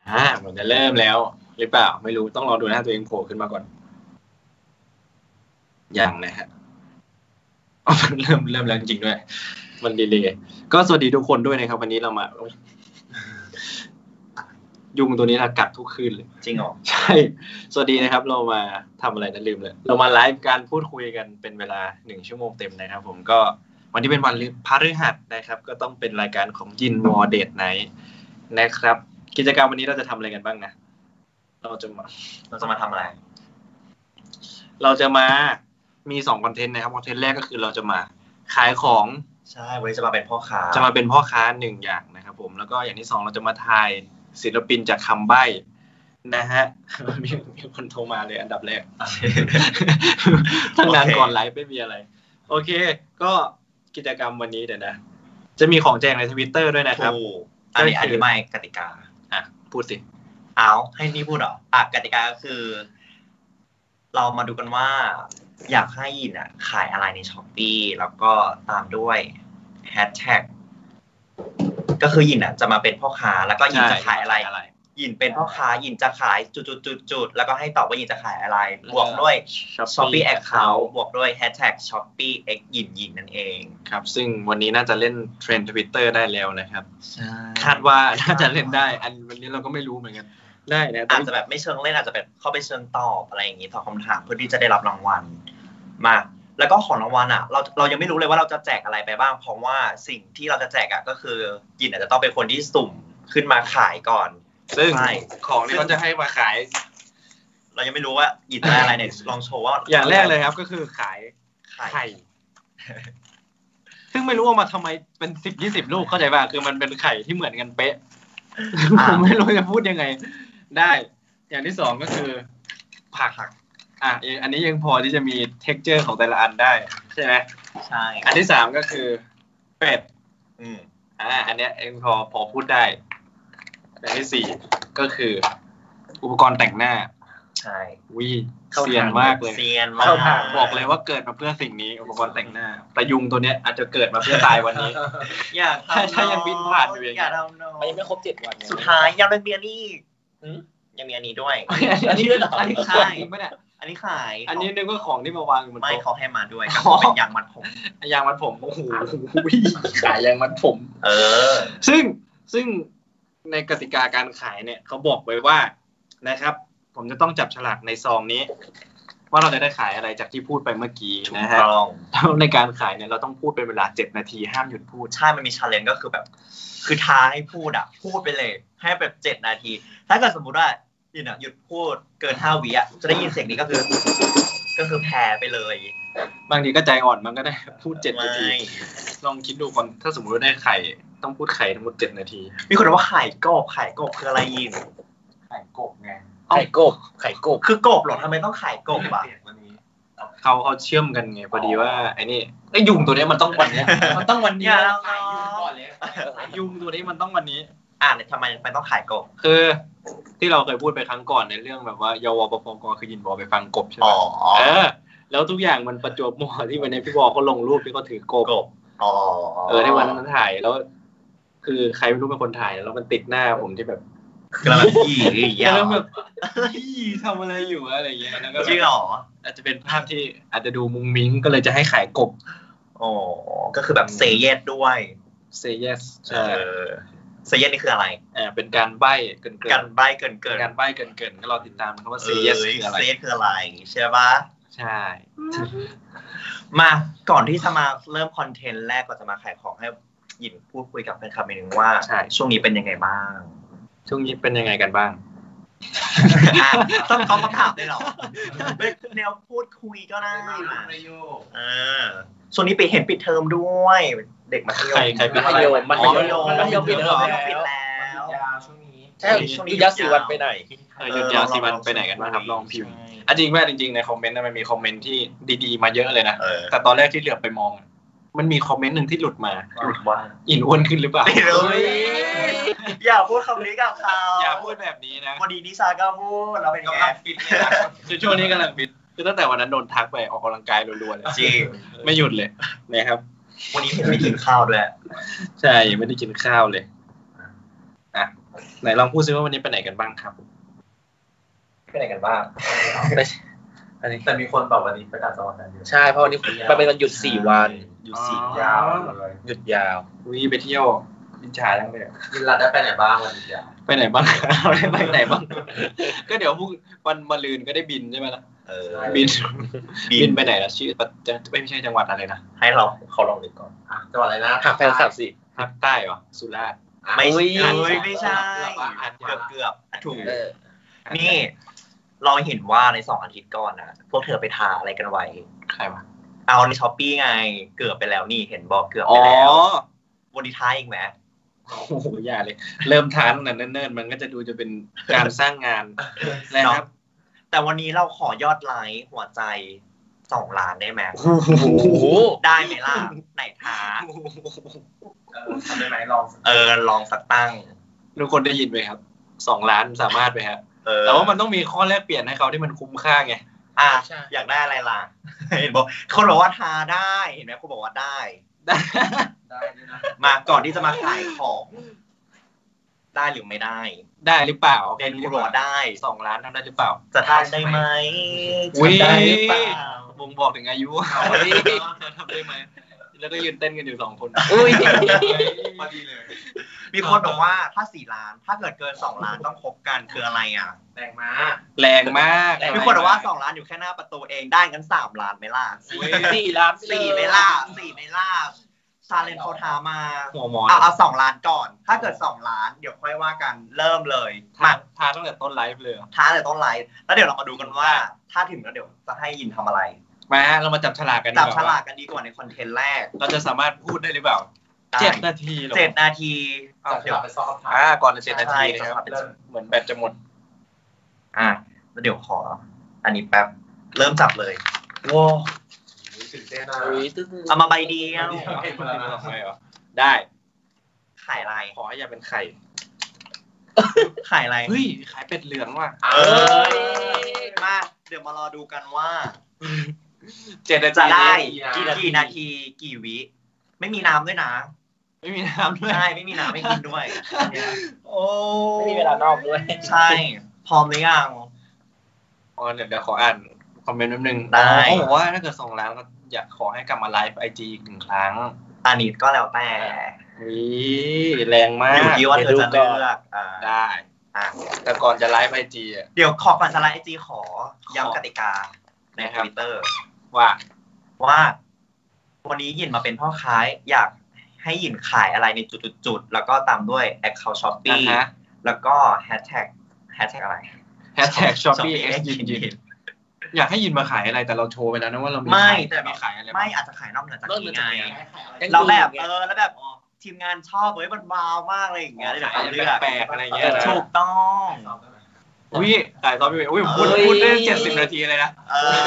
เหมือนจะเริ่มแล้วหรือเปล่าไม่รู้ต้องรอดูหน้าตัวเองโผล่ขึ้นมาก่อนอย่างนะฮะมันเริ่มแล้วจริงด้วยมันดีเลยก็สวัสดีทุกคนด้วยนะครับวันนี้เรามายุงตัวนี้กัดทุกคืนเลยจริงเหรอใช่สวัสดีนะครับเรามาทำอะไรนะลืมเลยเรามาไลฟ์การพูดคุยกันเป็นเวลา1ชั่วโมงเต็มนะครับผมก็วันนี้เป็นวันพฤหัสนะครับก็ต้องเป็นรายการของยินวอร์เดทไนท์นะครับกิจกรรมวันนี้เราจะทำอะไรกันบ้างนะเราจะมาทำอะไรเราจะมามี2คอนเทนต์นะครับคอนเทนต์แรกก็คือเราจะมาขายของใช่วันนี้จะมาเป็นพ่อค้า 1อย่างนะครับผมแล้วก็อย่างที่2เราจะมาทายศิลปินจากคำใบ้นะฮะมีคนโทรมาเลยอันดับแรกตั้งนานก่อนไลฟ์ไม่มีอะไรโอเคก็กิจกรรมวันนี้เดี๋ยวนะจะมีของแจกใน Twitter ด้วยนะครับอันนี้อธิบายกติกาพูดสิเอาให้นี่พูดเหรอกติกาก็คือเรามาดูกันว่าอยากให้ยินขายอะไรใน Shopee แล้วก็ตามด้วยแฮชแท็กก็คือยินจะมาเป็นพ่อค้าแล้วก็ยินจะขายอะไรยินเป็นพ่อค้ายินจะขายจุดๆๆแล้วก็ให้ตอบว่ายินจะขายอะไรบวกด้วย Shopee Account บวกด้วยแฮชแท็ก Shopee X ยินนั่นเองครับซึ่งวันนี้น่าจะเล่นเทรนด์ Twitter ได้แล้วนะครับคาดว่าน่าจะเล่นได้วันนี้เราก็ไม่รู้เหมือนกันได้นะอาจจะแบบไม่เชิงเล่นอาจจะแบบเข้าไปเชิงตอบอะไรอย่างงี้ตอบคำถามเพื่อที่จะได้รับรางวัลมาแล้วก็ของรางวัลเรายังไม่รู้เลยว่าเราจะแจกอะไรไปบ้างเพราะว่าสิ่งที่เราจะแจกก็คือยินอาจจะต้องเป็นคนที่สุ่มขึ้นมาขายก่อนซึ่งของที่เขาจะให้มาขายเรายังไม่รู้ว่ายินได้อะไรเนี่ยลองโชว์ว่าอย่างแรกเลยครับก็คือขายไข่ซึ่งไม่รู้ว่ามาทำไมเป็น 10-20 ลูกเข้าใจป่ะคือมันเป็นไข่ที่เหมือนกันเป๊ะผมไม่รู้จะพูดยังไงได้อย่างที่2ก็คือผักอันนี้ยังพอที่จะมี texture ของแต่ละอันได้ใช่ไหมใช่อันที่3ก็คือเป็ดอันเนี้ยเองพอพูดได้อันที่4ก็คืออุปกรณ์แต่งหน้าใช่เซียนมากเลยเข้าทางบอกเลยว่าเกิดมาเพื่อสิ่งนี้อุปกรณ์แต่งหน้าแต่ยุงตัวเนี้ยอาจจะเกิดมาเพื่อตายวันนี้ถ้ายังบินผ่านอยู่อย่างเงี้ยมันยังไม่ครบ7วันสุดท้ายยังเป็นเบียร์นี่ยังมีอันนี้ด้วยอันนี้ด้วยเหรออันนี้ขายไม่ได้อันนี้ขายอันนี้นึกว่าของที่มาวางอยู่บนโต๊ะไม่เขาให้มาด้วยเป็นยางมัดผมโอ้โหขายยางมัดผมซึ่งในกติกาการขายเนี่ยเขาบอกไว้ว่านะครับผมจะต้องจับฉลากในซองนี้ว่าเราจะได้ขายอะไรจากที่พูดไปเมื่อกี้นะฮะแล้วในการขายเนี่ยเราต้องพูดเป็นเวลา7นาทีห้ามหยุดพูดใช่มันมี challenge ก็คือแบบคือท้าให้พูดพูดไปเลยให้แบบ7นาทีถ้าเกิดสมมุติว่ายินหยุดพูดเกิน5วิจะได้ยินเสียงนี้ก็คือแพ้ไปเลยบางทีก็ใจอ่อนมันก็ได้พูด7นาทีลองคิดดูก่อนถ้าสมมุติว่าได้ไข่ต้องพูดไข่ทั้งหมด7นาทีมีคนว่าไข่กบคืออะไรยินไข่กบไงไข่กบคือกบหรอทำไมต้องไข่กบเขาเชื่อมกันไงพอดีว่าไอ้นี่ไอ้ยุงตัวนี้มันต้องวันนี้มันต้องวันนี้ยุงตัวนี้มันต้องวันนี้ทำไมมันต้องขายกบคือที่เราเคยพูดไปครั้งก่อนในเรื่องแบบว่ายาวปปกคือยินบอไปฟังกบใช่ไหมแล้วทุกอย่างมันประจวบเหมาะที่วันนี้พี่บอเขาลงรูปที่เขาถือกบที่วันนั้นถ่ายแล้วคือใครไม่รู้เป็นคนถ่ายแล้วมันติดหน้าผมที่แบบกำลังแล้วแบบทำอะไรอยู่อะไรอย่างเงี้ยแล้วก็จริงเหรออาจจะเป็นภาพที่อาจจะดูมุ้งมิ้งก็เลยจะให้ขายกบก็คือแบบเซเยสด้วยเซเยสเซเยสนี่คืออะไรเป็นการใบ้เกินการใบ้เกินการใบ้เกินก็รอติดตามนะครับว่าเซเยสคืออะไรใช่ปะใช่มาก่อนที่จะมาเริ่มคอนเทนต์แรกก็จะมาขายของให้ยินพูดคุยกับแฟนคลับนิดนึงว่าช่วงนี้เป็นยังไงบ้างช่วงนี้เป็นยังไงกันบ้างต้องเขาถามได้หรอแนวพูดคุยก็ได้ช่วงนี้เห็นปิดเทอมด้วยเด็กมัธยมใครมัธยมปิดแล้วช่วงนี้ใช่ช่วงนี้ยา4 วันไปไหนหยุดยาว4 วันไปไหนกันบ้างครับลองพิมพ์จริงแม่จริงๆในคอมเมนต์มันมีคอมเมนต์ที่ดีๆมาเยอะเลยนะแต่ตอนแรกที่เหลือไปมองมันมีคอมเมนต์นึงที่หลุดว่าอินอ้วนขึ้นหรือเปล่าอย่าพูดคำนี้กับเขาอย่าพูดแบบนี้นะพอดีนิชาก็พูดเราเป็นกำลังฟิตคือช่วงนี้กำลังฟิตคือตั้งแต่วันนั้นโดนทักไปออกกำลังกายรัวๆเลยจริงไม่หยุดเลยนะครับวันนี้ไม่กินข้าวด้วยใช่ไม่ได้กินข้าวเลยไหนลองพูดซิว่าวันนี้ไปไหนกันบ้างครับไปไหนกันบ้างอันนี้แต่มีคนบอกวันนี้ไปต่างจังหวัดกันเยอะใช่เพราะวันนี้มันเป็นวันหยุด4 วันหยุด4ยาวเลยหยุดยาวไปเที่ยวบินชาทั้งเลยยินรัดได้ไปไหนบ้างวันนี้ไปไหนบ้างไปไหนบ้างก็เดี๋ยวพรุ่งวันมะรืนก็ได้บินใช่ไหมล่ะบินไปไหนล่ะชื่อไม่ใช่จังหวัดอะไรนะให้เขาลองนึกก่อนจังหวัดอะไรนะภาคใต้ภาคใต้เหรอสุราษฎร์ไม่ใช่เกือบถูกนี่เราเห็นว่าใน2 อาทิตย์ก่อนนะพวกเธอไปทาอะไรกันไว้ใครวะเอาใน Shopee ไงเกือบไปแล้วนี่เห็นบอกเกือบไปแล้ววันนี้ทาอีกไหมโอ้โหอย่าเลยเริ่มทาตั้งแต่เนิ่นๆมันก็จะดูจะเป็นการสร้างงานนะครับแต่วันนี้เราขอยอดไลค์หัวใจ2 ล้านได้ไหมได้ไหมล่ะไหนท้าทำได้ไหมลองสักตั้งทุกคนได้ยินไหมครับ2 ล้านสามารถไหมครับแต่ว่ามันต้องมีข้อแลกเปลี่ยนให้เขาที่มันคุ้มค่าไงอยากได้อะไรล่ะเห็นบอกคนบอกว่าทาได้เห็นไหมคนบอกว่าได้มาก่อนที่จะมาขายของได้หรือไม่ได้หรือเปล่าเป็นผู้บอกได้ 2 ล้านทำได้หรือเปล่าจะทำได้ไหมได้หรือเปล่าบ่งบอกถึงอายุทำได้ไหมแล้วก็ยืนเต้นกันอยู่2 คนพอดีเลยมีคนบอกว่าถ้า4 ล้านถ้าเกิดเกิน2 ล้านต้องคบกันคืออะไรอ่ะแรงมากมีคนบอกว่า2 ล้านอยู่แค่หน้าประตูเองได้กัน3 ล้านไหมล่ะ 4 ล้าน 4ไหมล่ะซาเลนเขาท้ามาเอา2 ล้านก่อนถ้าเกิด2 ล้านเดี๋ยวค่อยว่ากันเริ่มเลยมาท้าตั้งแต่ต้นไลฟ์เลยท้าตั้งแต่ต้นไลฟ์แล้วเดี๋ยวเรามาดูกันว่าถ้าถึงแล้วเดี๋ยวจะให้ยินทำอะไรมาเรามาจับฉลากกันดีกว่าในคอนเทนต์แรกเราจะสามารถพูดได้หรือเปล่า7 นาทีหรอ 7 นาทีเดี๋ยวไปซ้อมก่อน7 นาทีนะครับเหมือนแบตจะหมดแล้วเดี๋ยวขออันนี้แป๊บเริ่มจับเลยว้าวเอามาใบเดียวได้ไข่อะไรขออย่าเป็นไข่ไข่อะไรเฮ้ยไข่เป็ดเหลืองว่ะมาเดี๋ยวมารอดูกันว่า 7 นาทีจะได้กี่นาทีกี่วิไม่มีน้ำด้วยนะไม่มีน้ำด้วยใช่ไม่มีน้ำไม่กินด้วยโอ้ไม่มีเวลานอกด้วยใช่พร้อมหรือยังเดี๋ยวขออ่านคอมเมนต์นิดนึงเขาบอกว่าถ้าเกิด2 ล้านก็อยากขอให้กลับมาไลฟ์ IG อีก1 ครั้งอันนี้ก็แล้วแต่แรงมากอยู่ที่ว่าเธอจะเลือกได้แต่ก่อนจะไลฟ์ IG เดี๋ยวก่อนจะไลฟ์ IG ขอย้ำกติกาใน Twitter ว่าวันนี้ยินมาเป็นพ่อค้าอยากให้ยินขายอะไรในจุดๆแล้วก็ตามด้วย account Shopee แล้วก็ hashtag อะไร hashtag Shopee x ยินอยากให้ยินมาขายอะไรแต่เราโชว์ไปแล้วนะว่าเราไม่ขายอะไรไม่อาจจะขายนอกเหนือจากนี้ไงเราแบบแล้วแบบทีมงานชอบมันว้าวมากอะไรอย่างเงี้ยเดี๋ยวเลือกแปลกอะไรเงี้ยถูกต้องขายซอฟต์แวร์พูดได้70 นาทีเลยนะ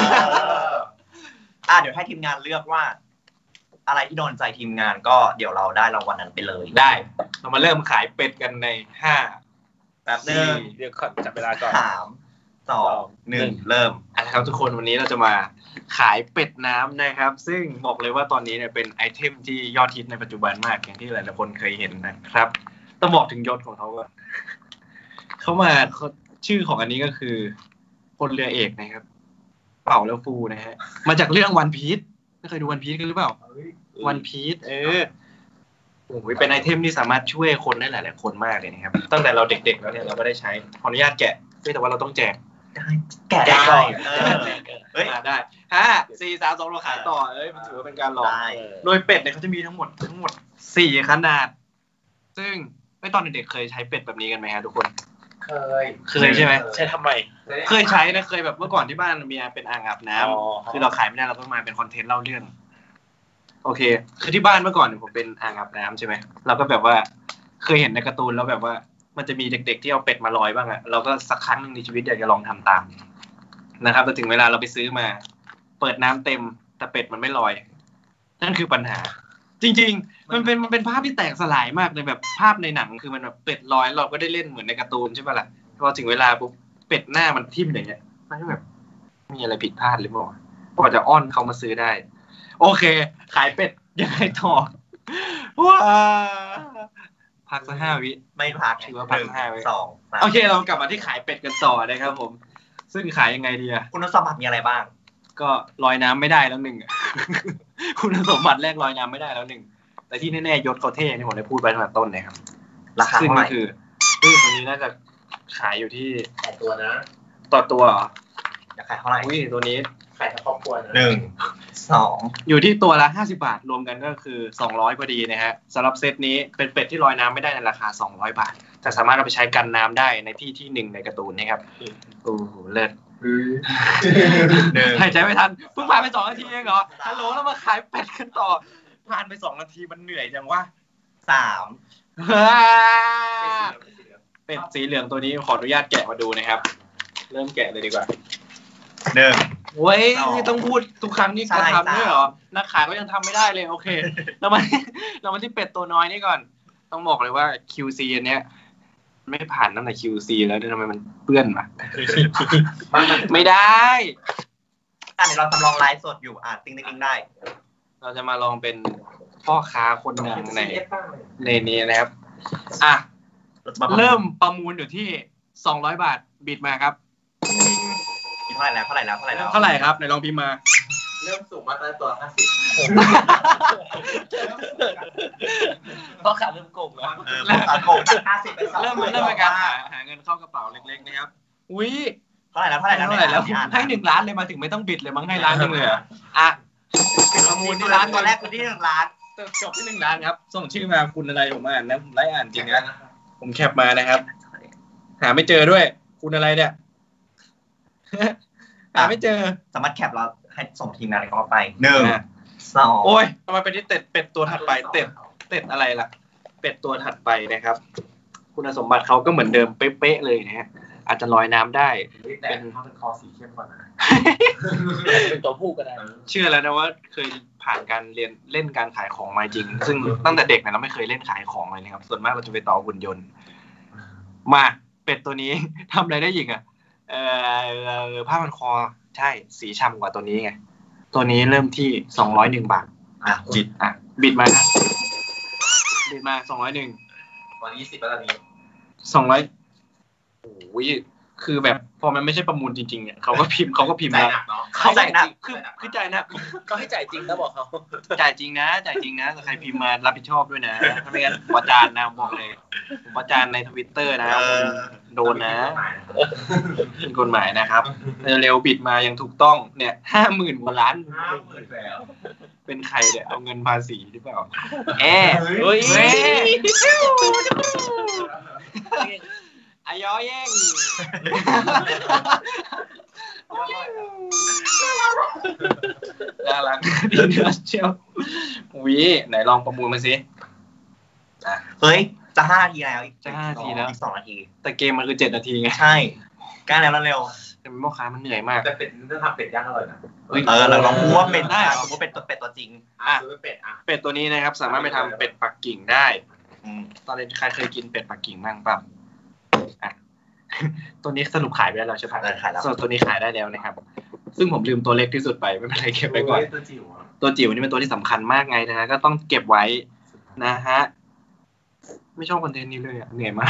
เดี๋ยวให้ทีมงานเลือกว่าอะไรที่โดนใจทีมงานก็เดี๋ยวเราได้รางวัลนั้นไปเลยได้เรามาเริ่มขายเป็ดกันใน5 แป๊บนึงเดี๋ยวจับเวลาก่อน 3 2 1เริ่มครับทุกคนวันนี้เราจะมาขายเป็ดน้ำนะครับซึ่งบอกเลยว่าตอนนี้เนี่ยเป็นไอเทมที่ยอดฮิตในปัจจุบันมากอย่างที่หลายๆคนเคยเห็นนะครับต้องบอกถึงยศของเขาว่าเขามาชื่อของอันนี้ก็คือพลเรือเอกนะครับเป่าแล้วฟูนะฮะมาจากเรื่องวันพีซไม่เคยดูวันพีซกันหรือเปล่าวันพีซโอ้โหเป็นไอเทมที่สามารถช่วยคนได้หลายๆคนมากเลยนะครับตั้งแต่เราเด็กๆแล้วเนี่ยเราก็ได้ใช้ขออนุญาตแกะแต่ว่าเราต้องแจกแกะได้ก่อนได้5 4 3 2เราขายต่อมันถือว่าเป็นการหลอกโดยเป็ดเนี่ยเขาจะมีทั้งหมด4 ขนาดซึ่งตอนเด็กๆเคยใช้เป็ดแบบนี้กันไหมฮะทุกคนเคยใช่ไหมใช่ทำไมเคยใช้นะเคยแบบเมื่อก่อนที่บ้านมีเป็นอ่างอาบน้ำคือเราขายไม่ได้เราต้องมาเป็นคอนเทนต์เล่าเรื่องโอเคคือที่บ้านเมื่อก่อนผมเป็นอ่างอาบน้ำใช่ไหมเราก็แบบว่าเคยเห็นในการ์ตูนแล้วแบบว่ามันจะมีเด็กๆที่เอาเป็ดมาลอยบ้างอะเราก็สักครั้งนึงในชีวิตอยากจะลองทำตามนะครับแต่ถึงเวลาเราไปซื้อมาเปิดน้ำเต็มแต่เป็ดมันไม่ลอยนั่นคือปัญหาจริงๆมันเป็นภาพที่แตกสลายมากเลยแบบภาพในหนังคือมันแบบเป็ดลอยเราก็ได้เล่นเหมือนในการ์ตูนใช่ป่ะล่ะพอถึงเวลาปุ๊บเป็ดหน้ามันทิ่มอย่างเงี้ยมันก็แบบมีอะไรผิดพลาดหรือเปล่ากว่าจะอ้อนเขามาซื้อได้โอเคขายเป็ดยังไงต่อว้าพักสัก5 วิไม่พักถือว่าพัก5 วิ 2 3 โอเคเรากลับมาที่ขายเป็ดกันต่อนะครับผมซึ่งขายยังไงดีอะคุณสมบัติมีอะไรบ้างก็ลอยน้ำไม่ได้แล้ว1 คุณสมบัติแรกลอยน้ำไม่ได้แล้ว1แต่ที่แน่ๆยศเขาเท่นี่ผมได้พูดไปตั้งแต่ต้นเลยครับราคาเท่าไหร่คือตัวนี้น่าจะขายอยู่ที่ต่อตัวนะต่อตัวเหรอจะขายเท่าไหร่ตัวนี้ขายทั้งครอบครัวนะ 1 2 อยู่ที่ตัวละ50 บาทรวมกันก็คือ200พอดีนะฮะสำหรับเซตนี้เป็นเป็ดที่ลอยน้ำไม่ได้ในราคา200 บาทแต่สามารถเอาไปใช้กันน้ำได้ในที่1ในการ์ตูนนะครับโอ้โหเลิศหายใจไม่ทันเพิ่งผ่านไป2 นาทีเองเหรอฮัลโหลแล้วมาขายเป็ดกันต่อผ่านไป2 นาทีมันเหนื่อยจังวะ 3 เป็ดสีเหลืองตัวนี้ขออนุญาตแกะมาดูนะครับเริ่มแกะเลยดีกว่า 1 โว้ยต้องพูดทุกครั้งนี่ก็ทำด้วยเหรอนักขายก็ยังทำไม่ได้เลยโอเคเรามาที่เป็ดตัวน้อยนี่ก่อนต้องบอกเลยว่า QC อันเนี้ยไม่ผ่านตั้งแต่ QC แล้วทำไมมันเปื้อนวะไม่ได้เดี๋ยวเราทำลองไลฟ์สดอยู่ติ๊งได้เราจะมาลองเป็นพ่อค้าคนหนึ่งในนี้นะครับเริ่มประมูลอยู่ที่200 บาทบิดมาครับเท่าไหร่แล้วเท่าไหร่ครับไหนลองพิมพ์มาเริ่มสูงมาตั้งตัว50พ่อขาเริ่มโกงแล้วพ่อขาโกง50 เริ่มเป็นการหาเงินเข้ากระเป๋าเล็กๆนะครับอุ้ยเท่าไหร่แล้วให้1 ล้านเลยมาถึงไม่ต้องบิดเลยมั้งให้1 ล้านเลยประมูลที่ร้านตัวแรกคือที่1 ล้านจบที่1 ล้านครับส่งชื่อมาคุณอะไรผมอ่านนะผมไล่อ่านจริงนะผมแคปมานะครับหาไม่เจอด้วยคุณอะไรเนี่ยหาไม่เจอสามารถแคปเราให้ส่งทีมงานเข้าไป1 2 โอ้ยทำไมเป็นที่เป็ดตัวถัดไปเป็ดอะไรล่ะเป็ดตัวถัดไปนะครับคุณสมบัติเขาก็เหมือนเดิมเป๊ะๆเลยนะฮะอาจจะลอยน้ำได้เป็นคอสีเข้มกว่านะเป็นตัวผู้ก็ได้เชื่อแล้วนะว่าเคยผ่านการเรียนเล่นการขายของมาจริงซึ่งตั้งแต่เด็กเนี่ยเราไม่เคยเล่นขายของเลยนะครับส่วนมากเราจะไปต่อหุ่นยนต์มาเป็ดตัวนี้ทำอะไรได้อีกผ้าพันคอใช่สีฉ่ำกว่าตัวนี้ไงตัวนี้เริ่มที่201 บาทบิดมาครับบิดมา201 วัน20แล้วตอนนี้ 200โอ้ยคือแบบพอมันไม่ใช่ประมูลจริงๆเนี่ยเขาก็พิมพ์นะเขาจ่ายหนักคือจ่ายหนักก็ให้จ่ายจริงนะบอกเขาจ่ายจริงนะแต่ใครพิมพ์มารับผิดชอบด้วยนะถ้าไม่งั้นประจานนะบอกเลยประจานใน Twitter นะคุณโดนนะเป็นกฎหมายนะครับเร็วบิดมายังถูกต้องเนี่ย 50,000 กว่าล้านเป็นใครเนี่ยเอาเงินภาษีหรือเปล่าเฮ้ยย้อแย่งน่ารักดีนะเชียววิไหนลองประมูลมาสิเฮ้ยจะ5 นาทีแล้วจะ5 นาทีแล้วอีก2 นาทีแต่เกมมันคือ7 นาทีไงใช่ใกล้แล้วเร็วแต่พ่อค้ามันเหนื่อยมากแต่เป็ดถ้าทำเป็ดย่างอร่อยนะเราลองพูดว่าเป็นได้สมมติเป็ดตัวจริงเป็ดตัวนี้นะครับสามารถไปทำเป็ดปักกิ่งได้ตอนนี้ใครเคยกินเป็ดปักกิ่งบ้างป่ะตัวนี้สรุปขายไปแล้วใช่ไหมขายแล้วตัวนี้ขายได้แล้วนะครับซึ่งผมลืมตัวเล็กที่สุดไปไม่เป็นไรเก็บไว้ก่อนตัวจิ๋วนี่เป็นตัวที่สำคัญมากไงนะฮะก็ต้องเก็บไว้นะฮะไม่ชอบคอนเทนต์นี้เลยเหนื่อยมาก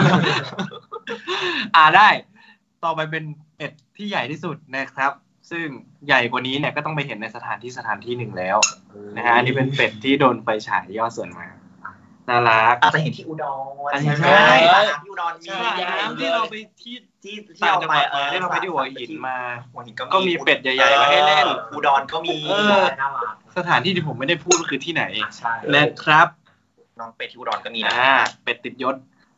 ได้ต่อไปเป็นเป็ดที่ใหญ่ที่สุดนะครับซึ่งใหญ่กว่านี้เนี่ยก็ต้องไปเห็นในสถานที่1แล้วนะฮะอันนี้เป็นเป็ดที่โดนไฟฉายย่อส่วนมาน่ารักอาจจะเห็นที่อุดรใช่ที่อุดรมีที่เราไปที่เราไปที่หัวหินมาก็มีเป็ดใหญ่ๆมาให้เล่นอุดรก็มีสถานที่ที่ผมไม่ได้พูดก็คือที่ไหนนะครับน้องเป็ดที่อุดรก็มีเป็ดติดยศ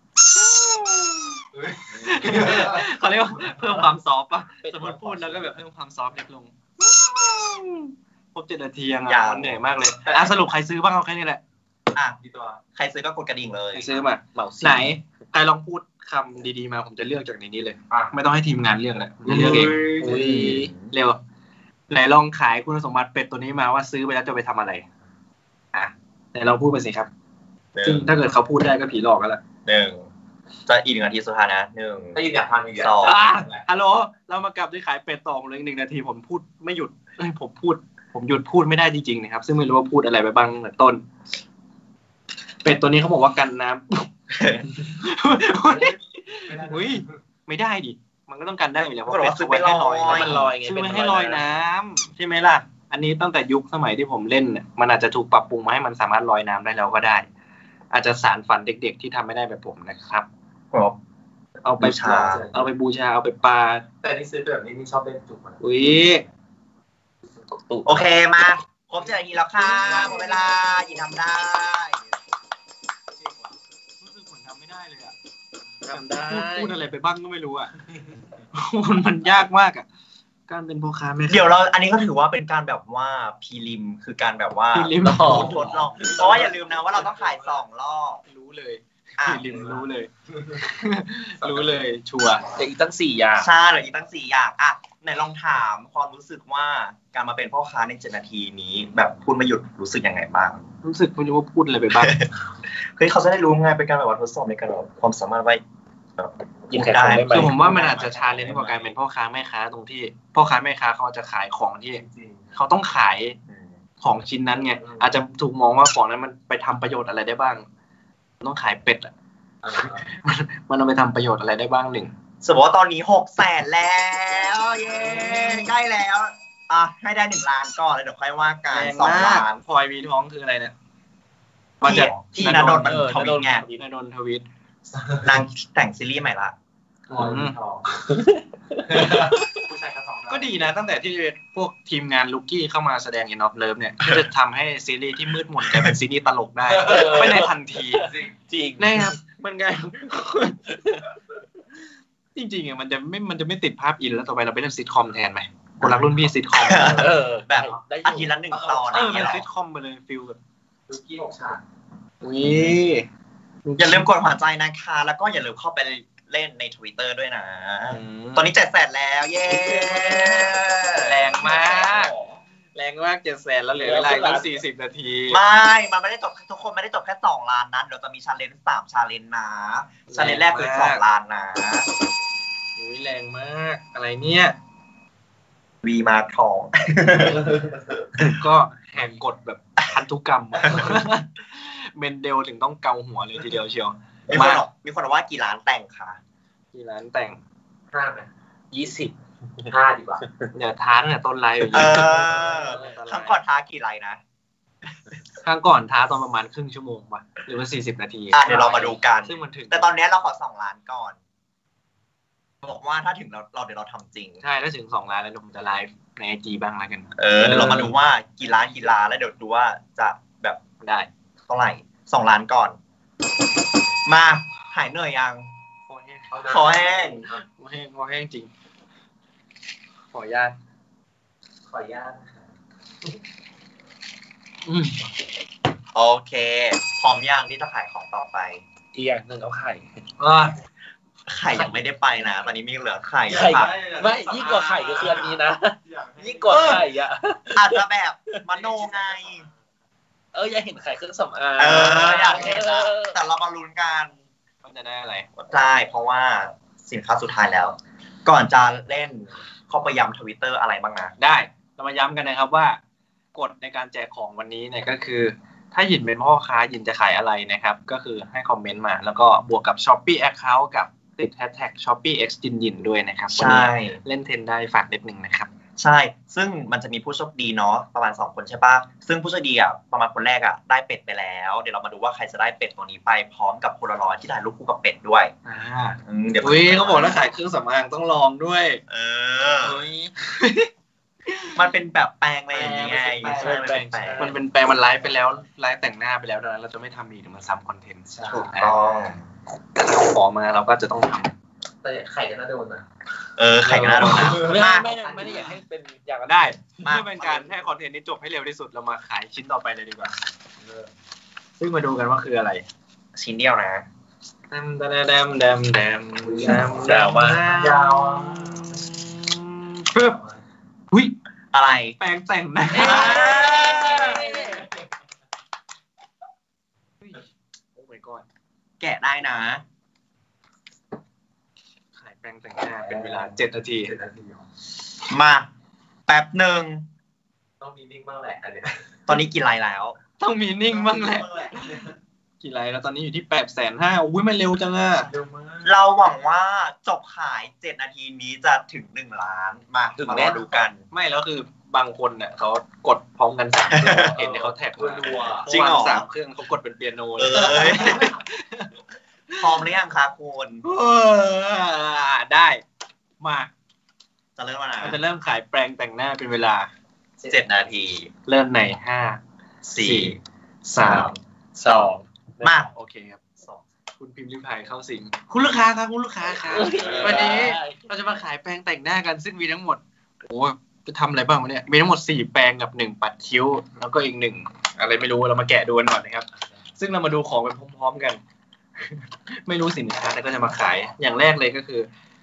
เขาเรียกว่าเพิ่มความซอฟต์ป่ะสมมติพูดแล้วก็แบบเพิ่มความซอฟต์เล็กลงครบ7 นาทียังมันเหนื่อยมากเลยสรุปใครซื้อบ้างเอาแค่นี้แหละดีตัวใครซื้อก็กดกระดิ่งเลยใครซื้อมาไหนใครลองพูดคำดีๆมาผมจะเลือกจากในนี้เลยไม่ต้องให้ทีมงานเลือกเลยจะเลือกเองเร็วไหนลองขายคุณสมบัติเป็ดตัวนี้มาว่าซื้อไปแล้วจะไปทำอะไรไหนลองพูดไปสิครับซึ่งถ้าเกิดเขาพูดได้ก็ผีหลอกกันละ 1จะอีก1 นาทีสุดท้ายนะ 1ถ้าอยากทำอีก 2ฮัลโหลเรามากลับด้วยขายเป็ดต่อเลย1 นาทีผมพูดไม่หยุดผมหยุดพูดไม่ได้จริงๆนะครับซึ่งไม่รู้ว่าพูดอะไรไปบ้างตั้งแต่ต้นเป็ดตัวนี้เขาบอกว่ากันน้ำอุ้ยไม่ได้ดิมันก็ต้องกันได้อยู่แล้วเพราะเป็ดซื้อไว้ให้ลอยมันลอยไงซื้อไว้ให้ลอยน้ำใช่ไหมล่ะอันนี้ตั้งแต่ยุคสมัยที่ผมเล่นเนี่ยมันอาจจะถูกปรับปรุงมาให้มันสามารถลอยน้ำได้แล้วก็ได้อาจจะสานฝันเด็กๆที่ทำไม่ได้แบบผมนะครับเอาไปบูชาเอาไปปาแต่นี่ซื้อแบบนี้นี่ชอบเล่นจุกมันอุ้ยโอเคมาครบ7 นาทีแล้วค่ะหมดเวลาหยิบทำได้รู้สึกเหมือนทำไม่ได้เลยอ่ะทำได้พูดอะไรไปบ้างก็ไม่รู้อ่ะมันยากมากอ่ะการเป็นพ่อค้าแม่เดี๋ยวเราอันนี้ก็ถือว่าเป็นการแบบว่าพรีลิมคือการแบบว่าทดลองเพราะว่าอย่าลืมนะว่าเราต้องขาย2 รอบรู้เลยพรีลิมรู้เลยชัวร์แต่อีกตั้ง4 อย่างใช่เหลืออีกตั้ง4 อย่างอ่ะไหนลองถามความรู้สึกว่าการมาเป็นพ่อค้าใน7 นาทีนี้แบบพูดไม่หยุดรู้สึกยังไงบ้างรู้สึกไม่รู้ว่าพูดอะไรไปบ้างเฮ้ยเขาจะได้รู้ไงเป็นการแบบว่าทดสอบในการความสามารถไว้ยิงได้คือผมว่ามันอาจจะชาเลนจ์กว่าการเป็นพ่อค้าแม่ค้าตรงที่พ่อค้าแม่ค้าเขาจะขายของที่เขาต้องขายของชิ้นนั้นไงอาจจะถูกมองว่าของนั้นมันไปทำประโยชน์อะไรได้บ้างต้องขายเป็ดอ่ะมันเอาไปทำประโยชน์อะไรได้บ้าง1สมมติว่าตอนนี้600,000แล้วเย้ใกล้แล้วให้ได้1 ล้านก่อนแล้วเดี๋ยวค่อยว่ากัน2 ล้านพลอยวีท้องคืออะไรเนี่ยมาจากที่นดลมันทวีตไงนดลทวีตนางแต่งซีรีส์ใหม่ละก็ดีนะตั้งแต่ที่พวกทีมงานลูกี้เข้ามาแสดงอินออฟเลิฟเนี่ยจะทำให้ซีรีส์ที่มืดมนกลายเป็นซีรีส์ตลกได้ไม่ในทันทีจริงนะครับมันไงจริงๆอ่ะมันจะไม่ติดภาพอินแล้วต่อไปเราไปเล่นซิทคอมแทนไหมคนรักรุ่นพี่ซิทคอมแบบอาทิตย์ละ1 ตอนเป็นซิทคอมไปเลยฟิลแบบลูกี้6 ฉากอย่าลืมกดหัวใจนะคะแล้วก็อย่าลืมเข้าไปเล่นใน Twitter ด้วยนะตอนนี้700,000แล้วเย้แรงมาก700,000แล้วเหลือเวลาอีก40 นาทีมันไม่ได้จบทุกคนไม่ได้จบแค่2 ล้านนั้นเดี๋ยวจะมี challenge 3 challenge นะ challenge แรกคือ2 ล้านนะอุ้ยแรงมากอะไรเนี่ยวีมาทองก็แหกกฎแบบพันธุกรรมเมนเดลถึงต้องเกาหัวเลยทีเดียวเชียวมีคนบอกว่ากี่ล้านแต่งคะกี่ล้านแต่ง 5 มั้ย20 5ดีกว่าอย่าท้าตั้งแต่ต้นไลฟ์ครั้งก่อนท้ากี่ไลฟ์นะครั้งก่อนท้าตอนประมาณครึ่งชั่วโมงป่ะหรือว่า40 นาทีเดี๋ยวเรามาดูกันซึ่งมันถึงแต่ตอนนี้เราขอ2 ล้านก่อนบอกว่าถ้าถึงเราเดี๋ยวเราทำจริงใช่ถ้าถึง2 ล้านแล้วผมจะไลฟ์ใน IG บ้างแล้วกันเดี๋ยวเรามาดูว่ากี่ล้านแล้วเดี๋ยวดูว่าจะแบบได้เท่าไหร่2 ล้านก่อนมาหายเหนื่อยยังคอแห้งจริงขออนุญาตโอเคพร้อมยังที่จะขายของต่อไปอีกอย่างนึงเอาไข่ยังไม่ได้ไปนะตอนนี้มีเหลือไข่ไม่ยิ่งกว่าไข่ก็คืออันนี้นะยิ่งกว่าไข่อ่ะอาจจะแบบมโนไงอยากเห็นไข่เครื่องสำอางอยากเห็นแต่เรามาลุ้นกันว่าจะได้อะไรใช่เพราะว่าสินค้าสุดท้ายแล้วก่อนจะเล่นเข้าไปย้ำ Twitter อะไรบ้างนะได้เรามาย้ำกันนะครับว่ากฎในการแจกของวันนี้เนี่ยก็คือถ้าหยินเป็นพ่อค้าหยินจะขายอะไรนะครับก็คือให้คอมเมนต์มาแล้วก็บวกกับ Shopee Account กับติด hashtag Shopee X ยินด้วยนะครับใช่เล่นเทรนได้ฝากนิดนึงนะครับใช่ซึ่งมันจะมีผู้โชคดีเนาะประมาณ2 คนใช่ป่ะซึ่งผู้โชคดีประมาณคนแรกได้เป็ดไปแล้วเดี๋ยวเรามาดูว่าใครจะได้เป็ดตัวนี้ไปพร้อมกับโพลารอยด์ที่ถ่ายรูปคู่กับเป็ดด้วยเดี๋ยวเขาบอกแล้วขายเครื่องสำอางต้องลองด้วยมันเป็นแบบแปลงอะไรอย่างเงี้ยมันเป็นแปลงมันไลฟ์ไปแล้วไลฟ์แต่งหน้าไปแล้วดังนั้นเราจะไม่ทำอีกเดี๋ยวมันซ้ำคอนเทนต์ถูกต้องแต่เราขอมาเราก็จะต้องทำแต่ไข่กันน่าโดนนะไข่กันน่าโดนนะไม่ได้อยากให้เป็นอย่างได้เพื่อเป็นการให้คอนเทนต์นี้จบให้เร็วที่สุดเรามาขายชิ้นต่อไปเลยดีกว่าซึ่งมาดูกันว่าคืออะไรชิ้นเดียวนะแดมยาวมากปึ๊บหุ้ยอะไรแปรงแต่งหน้าโอ้ my god แกะได้นะขายแปรงแต่งหน้าเป็นเวลา7 นาทีมาแป๊บนึงต้องมีนิ่งบ้างแหละอันนี้ตอนนี้กี่ไลน์แล้วต้องมีนิ่งบ้างแหละกี่ไลค์แล้วตอนนี้อยู่ที่850,000อุ้ยมันเร็วจังอ่ะเราหวังว่าจบขาย7นาทีนี้จะถึง1ล้านมารอดูกันไม่แล้วคือบางคนเนี่ยเขากดพร้อมกัน3เครื่องเห็นในเขาแท็กจริงเหรอ 3เครื่องเขากดเป็นเปียโนเลยพร้อมหรือยังคะคุณได้มาจะเริ่มแล้วนะมันจะเริ่มขายแปรงแต่งหน้าเป็นเวลา 7นาทีเริ่มใน5 4 3 2มาโอเคครับคุณพิมพ์ริพายเข้าสิงคุณลูกค้าครับวันนี้เราจะมาขายแปรงแต่งหน้ากันซึ่งมีทั้งหมดโอ้จะทำอะไรบ้างวะเนี่ยมีทั้งหมด4แปรงกับ1ปัดคิ้วแล้วก็อีก1อะไรไม่รู้เรามาแกะดูกันก่อนนะครับซึ่งเรามาดูของไปพร้อมๆกันไม่รู้สินค้าแต่ก็จะมาขายอย่างแรกเลยก็คือ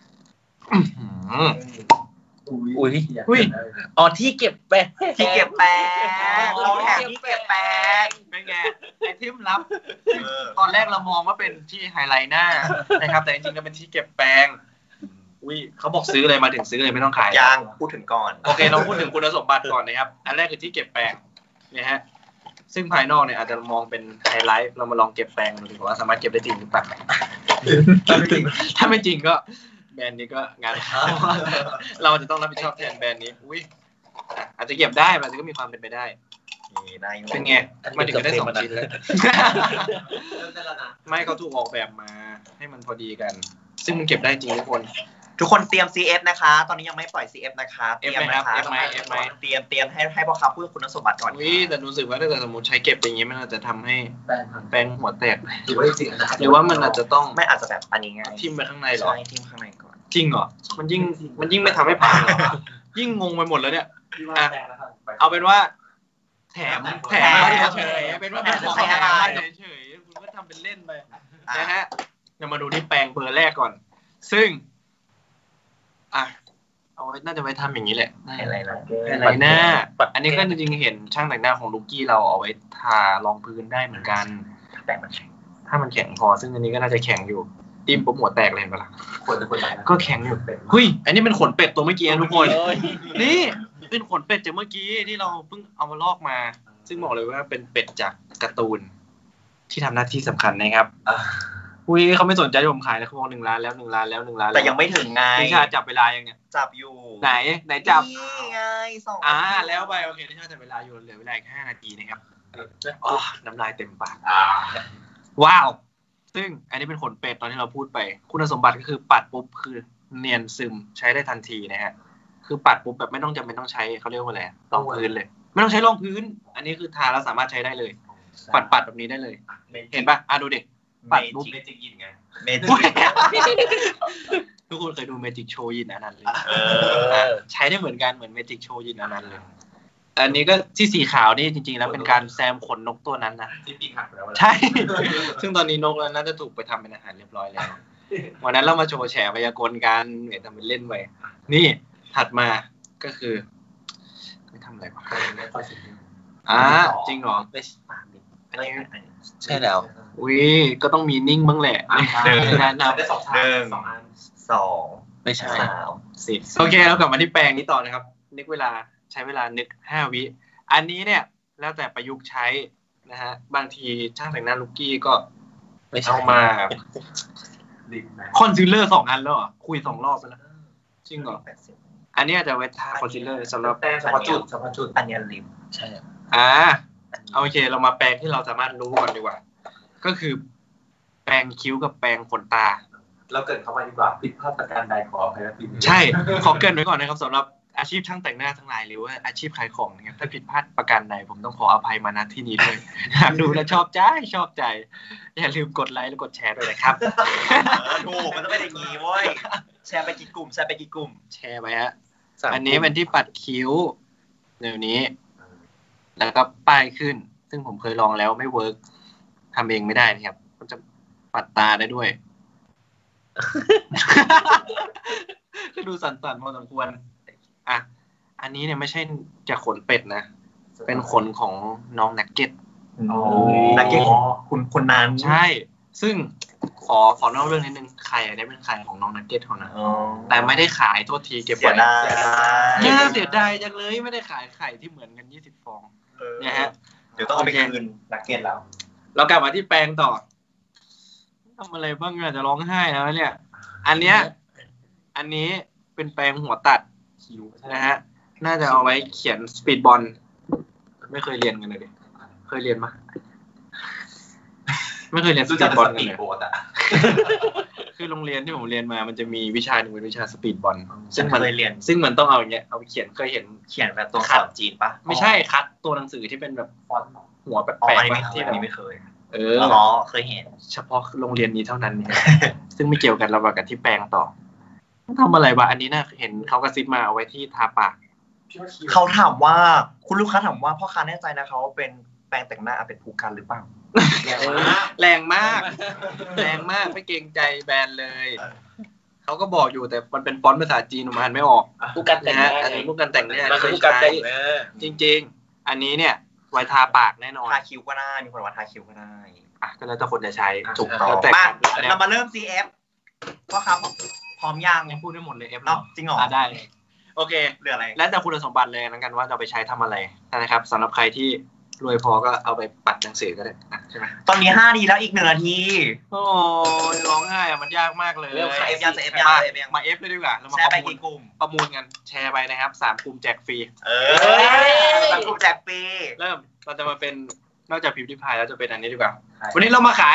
อุ้ยอ๋อที่เก็บแปรงเราแถมที่เก็บแปรงเป็นไงไอเทมลับตอนแรกเรามองว่าเป็นที่ไฮไลท์หน้านะครับแต่จริงๆก็เป็นที่เก็บแปรงอุ้ยเขาบอกซื้อเลยมาถึงซื้อเลยไม่ต้องขายยังพูดถึงก่อนโอเคเราพูดถึงคุณสมบัติก่อนนะครับอันแรกคือที่เก็บแปรงเนี่ยฮะซึ่งภายนอกเนี่ยอาจจะมองเป็นไฮไลท์เรามาลองเก็บแปรงดูดีกว่าสามารถเก็บได้จริงหรือเปล่าถ้าไม่จริงก็แบรนด์นี้ก็งานเข้าเราจะต้องรับผิดชอบแทนแบรนด์นี้อุ้ยอาจจะเก็บได้มันก็มีความเป็นไปได้เป็นไงมันถึงจะได้2ชิ้นแล้วไม่เขาถูกออกแบบมาให้มันพอดีกันซึ่งมันเก็บได้จริงทุกคนเตรียม CF นะคะตอนนี้ยังไม่ปล่อย CF นะคะเตรียมนะคะเตรียมให้พ่อค้าพูดคุณสมบัติก่อนแต่รู้สึกว่าถ้าเกิดสมมติใช้เก็บอย่างนี้มันอาจจะทำให้แปรงหัวแตกหรือว่ามันอาจจะต้องไม่อาจจะแบบอันนี้ไงทิ่มไปข้างในหรอใช่ทิ่มข้างในก่อนจริงเหรอมันยิ่งไม่ทำให้พังยิ่งงงไปหมดแล้วเนี่ยเอาเป็นว่าแถมเฉยๆเป็นว่าเป็นของแถมเฉยๆคุณก็ทำเป็นเล่นไปนะฮะจะมาดูที่แปรงเบอร์แรกก่อนซึ่งเอาไว้น่าจะไว้ทำอย่างนี้แหละอะไรหน้าอันนี้ก็จริงๆเห็นช่างแต่งหน้าของลูกี้เราเอาไว้ทารองพื้นได้เหมือนกันแต่มันแข็งถ้ามันแข็งพอซึ่งอันนี้ก็น่าจะแข็งอยู่ติ้มปุ๊บหัวแตกเลยเห็นปะล่ะก็แข็งอยู่เฮ้ยอันนี้เป็นขนเป็ดตัวเมื่อกี้ทุกคนนี่เป็นขนเป็ดจากเมื่อกี้ที่เราเพิ่งเอามาลอกมาซึ่งบอกเลยว่าเป็นเป็ดจากการ์ตูนที่ทำหน้าที่สำคัญนะครับอุ้ยเขาไม่สนใจผมขายแล้วเขาบอก1 ล้านแล้วแต่ยังไม่ถึงไงนิชาจับเวลายังเนี่ยจับอยู่ไหนจับนี่ไง2 แล้วไปโอเคนิชาจับเวลาอยู่เหลือเวลาอีก5 นาทีนะครับน้ำลายเต็มปากว้าวซึ่งอันนี้เป็นขนเป็ดตอนที่เราพูดไปคุณสมบัติก็คือปัดปุ๊บคือเนียนซึมใช้ได้ทันทีนะฮะคือปัดปุ๊บแบบไม่ต้องจำเป็นต้องใช้เขาเรียกว่าอะไรรองพื้นเลยไม่ต้องใช้รองพื้นอันนี้คือทาแล้วสามารถใช้ได้เลยปัดแบบนี้ได้เลยเห็นป่ะดูดิปัดปุ๊บเมจิกยินไงเมจิกทุกคนเคยดูเมจิกโชว์ยินอันนั้นเลยใช้ได้เหมือนกันเหมือนเมจิกโชว์ยินอันนั้นเลยอันนี้ก็ที่สีขาวนี่จริงๆแล้วเป็นการแซมขนนกตัวนั้นนะที่ปีกหักแล้วใช่ซึ่งตอนนี้นกแล้วน่าจะถูกไปทำเป็นอาหารเรียบร้อยแล้ววันนั้นเรามาโชว์แฉพยากรณ์กันทำเป็นเล่นไปนี่ถัดมาก็คือไม่ทำอะไรวะจริงเหรออันนี้ใช่แล้วอุ้ยก็ต้องมีนิ่งบ้างแหละนับ1 2 ไม่ใช่3 4โอเคแล้วกลับมาที่แปรงนี้ต่อนะครับนึกเวลาใช้เวลานึก5 วิอันนี้เนี่ยแล้วแต่ประยุกต์ใช้นะฮะบางทีช่างแต่งหน้าลูกกี้ก็เอามาคอนซีลเลอร์2 อันแล้วอ่ะคุย2 รอบแล้วจริงเหรออันนี้อาจจะไว้ทาคอนซีลเลอร์สำหรับเฉพาะจุดอันนี้ลิปใช่โอเคเรามาแปรงที่เราสามารถรู้ก่อนดีกว่าก็คือแปรงคิ้วกับแปรงขนตาเราเกิดเข้ามาดีกว่าผิดพลาดประการใดขออภัยนะพี่ใช่ขอเกริ่นไว้ก่อนนะครับสำหรับอาชีพช่างแต่งหน้าทั้งหลายหรือว่าอาชีพขายของนะครับถ้าผิดพลาดประการใดผมต้องขออภัยมาณที่นี้ด้วยหากดูแล้วชอบใจอย่าลืมกดไลค์และกดแชร์ด้วยนะครับถูกมันต้องเป็นอย่างงี้เว้ยแชร์ไปกี่กลุ่มแชร์ไปฮะอันนี้เป็นที่ปัดคิ้วเดี๋ยวนี้แล้วก็ป้ายขึ้นซึ่งผมเคยลองแล้วไม่เวิร์กทำเองไม่ได้นะครับมันจะปัดตาได้ด้วยจะดูสั่นๆพอสมควรอันนี้เนี่ยไม่ใช่จากขนเป็ดนะเป็นขนของน้องนักเก็ตนักเก็ตคุณนานใช่ซึ่งขอนอกเรื่องนิดนึงไข่อันนี้เป็นไข่ของน้องนักเก็ตเขานะแต่ไม่ได้ขายโทษทีเก็บไว้เสียดายจังเลยไม่ได้ขายไข่ที่เหมือนกัน20 ฟองเนี่ยฮะเดี๋ยวต้องเอาไปคืนนักเก็ตเราเรากลับมาที่แปรงต่อทำอะไรบ้างอะจะร้องไห้แล้วเนี่ย อันนี้เป็นแปรงหัวตัดนะฮะน่าจะเอาไว้เขียนสปีดบอลไม่เคยเรียนกันเลยเคยเรียนมั้ยไม่เคยเรียนสปีดบอลเลยคือโรงเรียนที่ผมเรียนมามันจะมีวิชาหนึ่งเป็นวิชาสปีดบอลซึ่งมันต้องเอาอย่างเงี้ยเอาไปเขียนเคยเห็นเขียนแบบตัวอักษรจีนปะไม่ใช่คัดตัวหนังสือที่เป็นแบบฟอนต์หัวแปลกๆที่ไม่เคยเคยเห็นเฉพาะโรงเรียนนี้เท่านั้นซึ่งไม่เกี่ยวกันเรากับที่แปรงต่อทำอะไรวะอันนี้น่าเห็นเขากระซิบมาเอาไว้ที่ทาปากเขาถามว่าคุณลูกค้าถามว่าพ่อค้าแน่ใจนะเขาเป็นแปรงแต่งหน้าเป็นภูกันหรือเปล่าแรงมากไม่เกรงใจแบรนด์เลยเขาก็บอกอยู่แต่มันเป็นฟอนต์ภาษาจีนผมอ่านไม่ออกผู้กันแต่งหน้าอันนี้ผู้กันแต่งหน้าเคยใช้จริงๆอันนี้เนี่ยไว้ทาปากแน่นอนทาคิ้วก็ได้มีคนว่าทาคิ้วก็ได้ก็แล้วแต่คนจะใช้ถูกต้องมาเรามาเริ่ม CF พ่อค้าพร้อมยังพูดได้หมดเลย F เนาะจริงเหรอได้โอเคเหลืออะไรแล้วแต่คุณสมบัติเลยนั้นกันว่าจะไปใช้ทำอะไรนะครับสำหรับใครที่รวยพอก็เอาไปปัดหนังสือก็ได้ใช่ไหมตอนนี้5 นาทีแล้วอีก1 นาทีโอ้ยร้องไห้มันยากมากเลย F ยังจะ F ยังมา F เลยดีกว่าเรามาประมูลกันแชร์ไปนะครับ3กลุ่มแจกฟรี 3กลุ่มแจกฟรีเริ่มเราจะมาเป็นนอกจากพิมพ์ริพายแล้วจะเป็นอันนี้ดีกว่าวันนี้เรามาขาย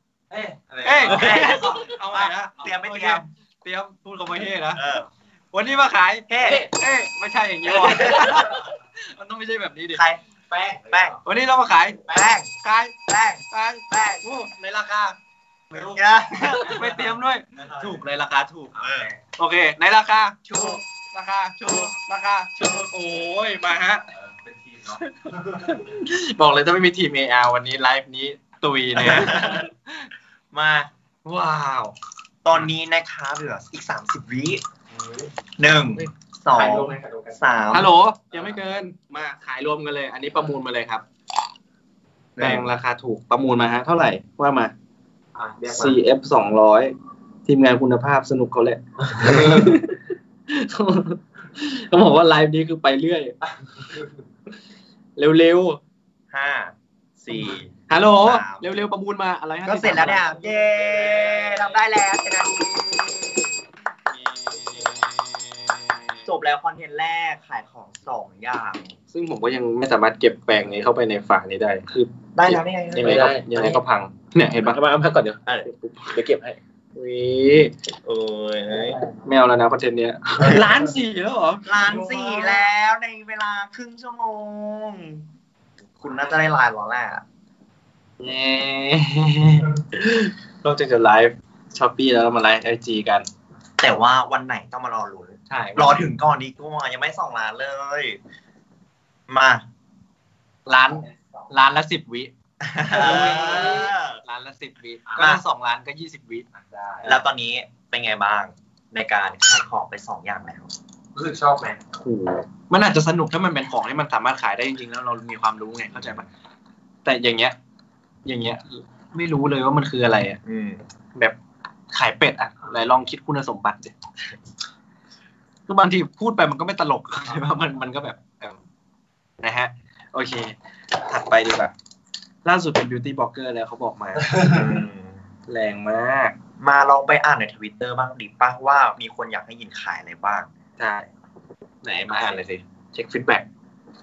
เอาไงนะเตรียมพูดคำว่าเฮ้นะวันนี้มาขายไม่ใช่อย่างนี้หรอมันต้องไม่ใช่แบบนี้ดิแป้งวันนี้เรามาขายแป้งในราคาไม่รู้ไม่เตรียมด้วยถูกในราคาถูกโอเคในราคาถูกราคาถูกโอ้ยมาฮะเป็นทีมเนาะบอกเลยถ้าไม่มีทีม AR วันนี้ไลฟ์นี้ตุยเลยมาว้าวตอนนี้นะครับเหลืออีก30 วิ1 2 3 ฮัลโหลยังไม่เกินมาขายรวมกันเลยอันนี้ประมูลมาเลยครับแปลงราคาถูกประมูลมาฮะเท่าไหร่ว่ามา CF 200ทีมงานคุณภาพสนุกเขาแหละเขาบอกว่าไลฟ์นี้คือไปเรื่อยเร็วๆ5 4 ฮัลโหลเร็วๆประมูลมาอะไรก็เสร็จแล้วเนี่ยเย้ทำได้แล้วเสร็จแล้วจบแล้วคอนเทนต์แรกขายของ2 อย่างซึ่งผมก็ยังไม่สามารถเก็บแปลงนี้เข้าไปในฝานี้ได้คือได้แล้วยังไงก็พังเนี่ยเห็นปะมาพักก่อนเดี๋ยวเก็บให้โอ้ยแมวแล้วนะคอนเทนต์เนี้ย1,400,000แล้วเหรอ 1,400,000แล้วในเวลาครึ่งชั่วโมงคุณน่าจะได้ไลน์หรอแหละนอกจากจะไลฟ์ Shopee แล้วเรามาไลฟ์ IG กันแต่ว่าวันไหนต้องมารอลุ้นใช่รอถึงก่อนดีกว่ายังไม่2 ล้านเลยมาล้านละ10 วิล้านละ10 วิก็2 ล้านก็20 วิแล้วตอนนี้เป็นไงบ้างในการขายของไป2 อย่างแล้วรู้สึกชอบไหมโอ้มันอาจจะสนุกถ้ามันเป็นของที่มันสามารถขายได้จริงๆแล้วเรามีความรู้ไงเข้าใจป่ะแต่อย่างเงี้ยไม่รู้เลยว่ามันคืออะไรอ่ะแบบขายเป็ดอ่ะไหนลองคิดคุณสมบัติดิคือบางทีพูดไปมันก็ไม่ตลกใช่ป่ะมันก็แบบนะฮะโอเคถัดไปดีกว่าล่าสุดเป็นบิวตี้บล็อกเกอร์แล้วเขาบอกมาแรงมากมาลองไปอ่านใน Twitter บ้างดิป่ะว่ามีคนอยากให้ยินขายอะไรบ้างใช่ไหนมาอ่านเลยสิเช็คฟีดแบ็ก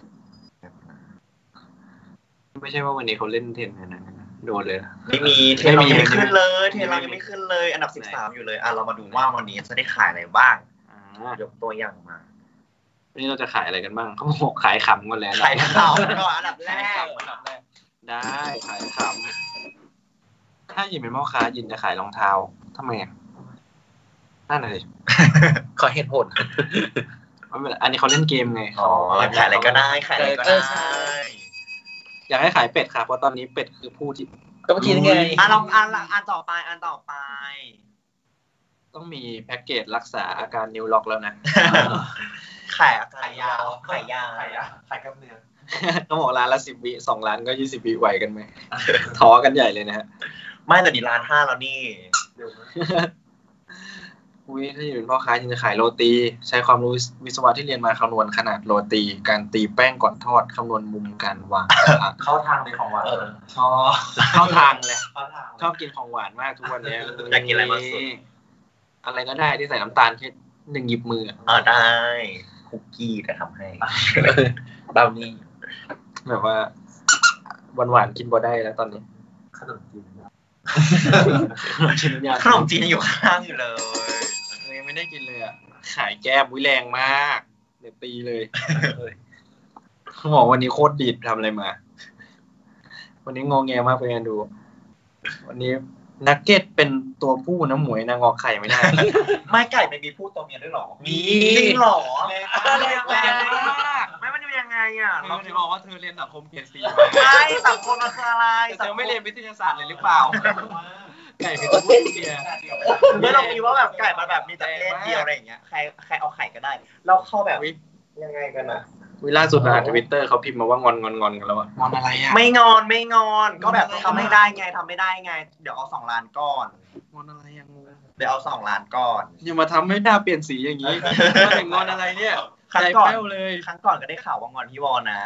ไม่ใช่ว่าวันนี้เขาเล่นเทรนนะโดนเลยไม่มีเทรนเรายังไม่ขึ้นเลยเทรนเรายังไม่ขึ้นเลยอันดับ13อยู่เลยเรามาดูว่าวันนี้จะได้ขายอะไรบ้างยกตัวอย่างมาวันนี้เราจะขายอะไรกันบ้างเขาบอกขายขำกันแล้วขายขำก่อนอันดับแรกได้ขายขำถ้ายินเป็นพ่อค้ายินจะขายรองเท้าทำไมนั่นเลยขอเหตุผลอันนี้เขาเล่นเกมไงขายอะไรก็ได้ขายอะไรก็ได้อยากให้ขายเป็ดค่ะเพราะตอนนี้เป็ดคือผู้ที่ก็เมื่อกี้ไงลองอ่านต่อไปต้องมีแพ็กเกจรักษาอาการนิ้วล็อกแล้วนะขายอาการยาวขายกล้ามเนื้อต้องบอกล้านละ10 วิ2 ล้านก็20 วิไหวกันไหมท้อกันใหญ่เลยนะฮะไม่แต่นี่1.5 ล้านแล้วนี่ถ้าอยู่เป็นพ่อค้าจริงจะขายโรตีใช้ความรู้วิศวะที่เรียนมาคำนวณขนาดโรตีการตีแป้งก่อนทอดคำนวณมุมการวางเข้าทางในของหวานชอบเข้าทางเลยชอบกินของหวานมากทุกวันนี้อยากกินอะไรมากสุดอะไรก็ได้ที่ใส่น้ำตาลแค่1หยิบมือได้คุกกี้จะทำให้บราวนี่แบบว่าหวานๆกินบ่ได้แล้วตอนนี้ขนมจีนขนมจีนอยู่ข้างอยู่เลยยังไม่ได้กินเลยอ่ะขายแก้มแรงมากเดี๋ยวตีเลยเขาบอกวันนี้โคตรดีดทำอะไรมาวันนี้งงแงมากไปกันดูวันนี้นักเก็ตเป็นตัวผู้นะหมวยนางงอไข่ไม่ได้ไม่ไก่ไม่มีผู้ตัวเมียด้วยหรอมีจริงหรอแรงมากไม่มันอยู่ยังไงอ่ะเราจะบอกว่าเธอเรียนสังคมเกรด4 ไม่สังคมมันคืออะไรเธอไม่เรียนวิทยาศาสตร์เลยหรือเปล่าไก่เป็นตัวผู้เมียไม่เราคิดว่าแบบไก่มันแบบมีแต่เพศเดียวอะไรอย่างเงี้ยใครเอาไข่ก็ได้เราเข้าแบบยังไงกันนะล่าสุดอ่าน Twitter เขาพิมพ์มาว่างอนกันแล้วอ่ะงอนอะไรอ่ะไม่งอนก็แบบทำไม่ได้ไงเดี๋ยวเอา2 ล้านก่อนงอนอะไรอ่ะงูเดี๋ยวเอา2 ล้านก่อนอย่ามาทำให้หน้าเปลี่ยนสีอย่างนี้ไม่งอนอะไรเนี่ยครั้งก่อนก็ได้ข่าวว่างอนพี่วอนะ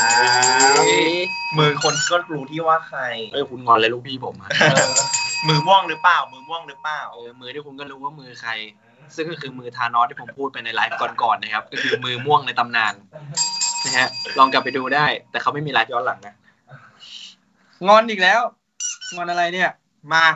มือคนก็รู้ที่ว่าใครคุณงอนเลยลูกพี่ผมมือม่วงหรือเปล่ามือที่คุณก็รู้ว่ามือใครซึ่งก็คือมือธานอสที่ผมพูดไปในไลฟ์ก่อนๆนะครับก็คือมือม่วงในตำนานนะฮะลองกลับไปดูได้แต่เขาไม่มีไลฟ์ย้อนหลังนะงอนอีกแล้วงอนอะไรเนี่ยมา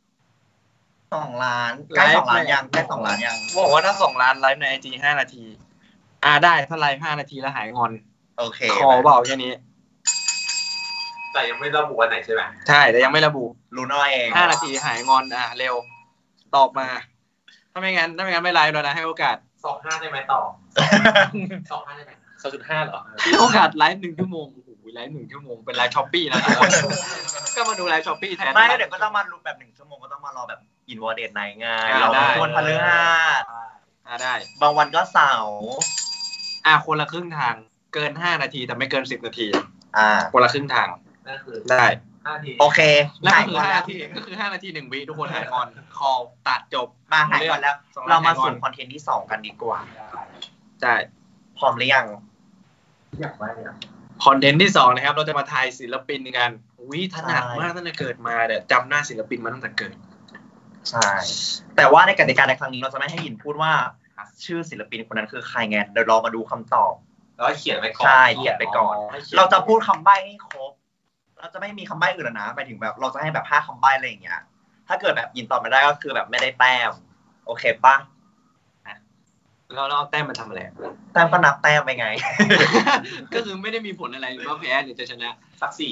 2 ล้านใกล้2 ล้านยังใกล้2 ล้านยังบอกว่าถ้า2 ล้านไลฟ์ใน IG 5 นาทีได้ถ้าไลฟ์5 นาทีแล้วหายงอนโอเคขอเบาแค่นี้แต่ยังไม่ระบุวันไหนใช่ไหมใช่แต่ยังไม่ระบุรู้น้อยเอง 5 นาทีหายงอนเร็วตอบมาถ้าไม่งั้นไม่ไลฟ์แล้วนะให้โอกาส 25ได้ไหมต่อ25ได้ไหม2.5เหรอให้โอกาสไลฟ์1 ชั่วโมงโอ้โหไลฟ์1 ชั่วโมงเป็นไลฟ์ Shopee นะทุกคนก็มาดูไลฟ์ Shopee แทนไม่เดี๋ยวก็ต้องมาแบบ1 ชั่วโมงก็ต้องมารอแบบอินวอร์เดทไนท์ไงเราวันพฤหัสได้บางวันก็เสาร์คนละครึ่งทางเกิน5 นาทีแต่ไม่เกิน10 นาทีคนละครึ่งทางนั่นคือได้โอเคนั่นคือ5 นาทีก็คือ5 นาที1 วิทุกคนหายงอนคอลตัดจบมาหายก่อนแล้วเรามาสู่คอนเทนต์ที่2กันดีกว่าใช่พร้อมหรือยังอยากได้เลยคอนเทนต์ที่2นะครับเราจะมาทายศิลปินกันถนัดมากตั้งแต่เกิดมาเนี่ยจำหน้าศิลปินมาตั้งแต่เกิดใช่แต่ว่าในกติกาในครั้งนี้เราจะไม่ให้ยินพูดว่าชื่อศิลปินคนนั้นคือใครไงเดี๋ยวเรามาดูคำตอบแล้วเขียนไว้ก่อนใช่เขียนไปก่อนเราจะพูดคำใบ้ให้ครบเราจะไม่มีคำใบ้อื่นแล้วนะหมายถึงแบบเราจะให้แบบ5 คำใบ้อะไรอย่างเงี้ยถ้าเกิดแบบยินตอบไม่ได้ก็คือแบบไม่ได้แต้มโอเคปะเราเอาแต้มมาทำอะไรแต้มก็นับแต้มไปไงก็คือไม่ได้มีผลอะไรว่าแพ้หรือจะชนะศักดิ์ศรี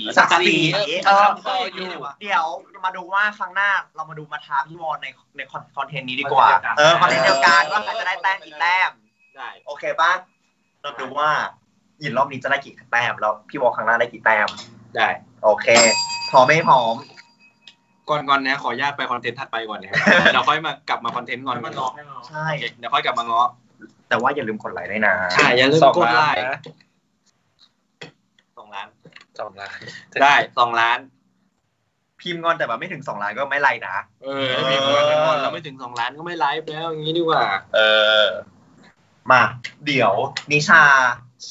เดี๋ยวมาดูว่าครั้งหน้าเรามาดูมาท้าพี่วอนในคอนเทนต์นี้ดีกว่าคอนเทนต์เดียวกันว่าใครจะได้แต้มกี่แต้มได้โอเคปะเราดูว่ายินรอบนี้จะได้กี่แต้มแล้วพี่วอนครั้งหน้าได้กี่แต้มได้โอเคพร้อมไม่พร้อมก่อนนะขออนุญาตไปคอนเทนต์ถัดไปก่อนนะครับเดี๋ยวค่อยมากลับมาคอนเทนต์งอนใช่เดี๋ยวค่อยกลับมาง้อแต่ว่าอย่าลืมกดไลค์ด้วยนะใช่อย่าลืมกดไลค์2 ล้านได้2 ล้านพิมพ์งอนแต่แบบไม่ถึง2 ล้านก็ไม่ไลค์นะพิมพ์งอนแล้วไม่ถึง2 ล้านก็ไม่ไลฟ์แล้วอย่างนี้ดีกว่ามาเดี๋ยวนิชาเช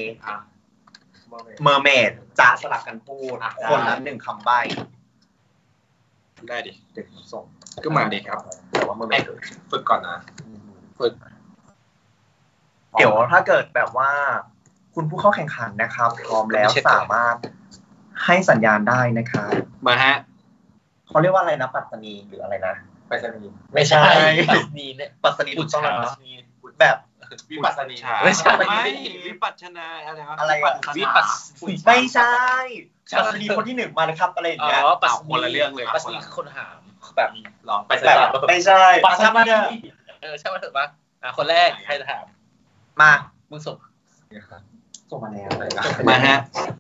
เมอร์เมดจะสลับกันพูดคนละ1 คำใบ้ได้ดิเด็กส่งก็มาดิครับแต่ว่าเมอร์เมดฝึกก่อนนะฝึกเดี๋ยวถ้าเกิดแบบว่าคุณผู้เข้าแข่งขันนะครับพร้อมแล้วสามารถให้สัญญาณได้นะครับมาฮะเขาเรียกว่าอะไรนะปัตตานีหรืออะไรนะไปสนีไม่ใช่ปัตตานีเนี่ยปัตตานีถูกต้องแล้วแบบวิปัสสนีไม่ใช่วิปัสสนาอะไรวะวิปัสไม่ใช่ปัตตานีคนที่1มาเลยครับอะไรอย่างเงี้ยคนละเรื่องเลยปัตตานีคนหามแบบลองไปแบบไม่ใช่ปัตตานีใช่ไหมถูกปะคนแรกใครจะถามมามึงส่งมาแล้วมาฮะ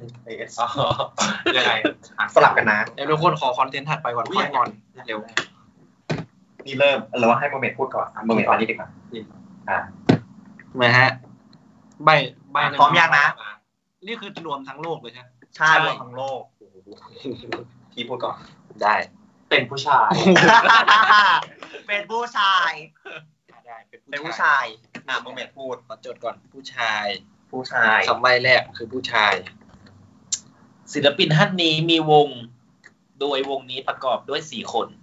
ยังไงสลับกันนะเดี๋ยวทุกคนขอคอนเทนต์ถัดไปก่อนค่อยงอนเร็วนี่เริ่มเราให้โมเมนต์พูดก่อนโมเมนต์ตอนนี้ดีกว่ามาฮะใบพร้อมยังนะนี่คือรวมทั้งโลกเลยใช่ไหมใช่รวมทั้งโลกพี่พูดก่อนได้เป็นผู้ชายเป็นผู้ชายได้เป็นผู้ชายโมเมนต์พูดขอจดก่อนผู้ชายคำใบ้แรกคือผู้ชายศิลปินท่านนี้มีวงโดยวงนี้ประกอบด้วย4 คน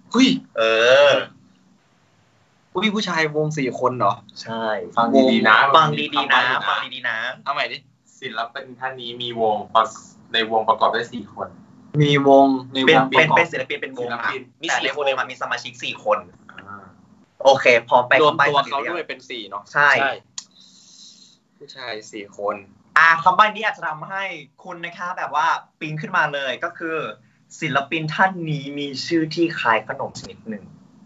ผู้ชายวง4 คนเหรอใช่ฟังดีๆนะฟังดีๆนะเอาใหม่ดิศิลปินท่านนี้มีวงในวงประกอบด้วย4 คนมีวงในวงเป็นศิลปินเป็นวงมี4 คนมีสมาชิก4 คนโอเคพร้อมไปรวมตัวเขาด้วยเป็น4เนาะใช่ผู้ชาย4 คนคำใบ้นี้อาจจะทำให้คุณนะคะแบบว่าปิ๊งขึ้นมาเลยก็คือศิลปินท่านนี้มีชื่อที่คล้ายขนมชนิดหนึ่ง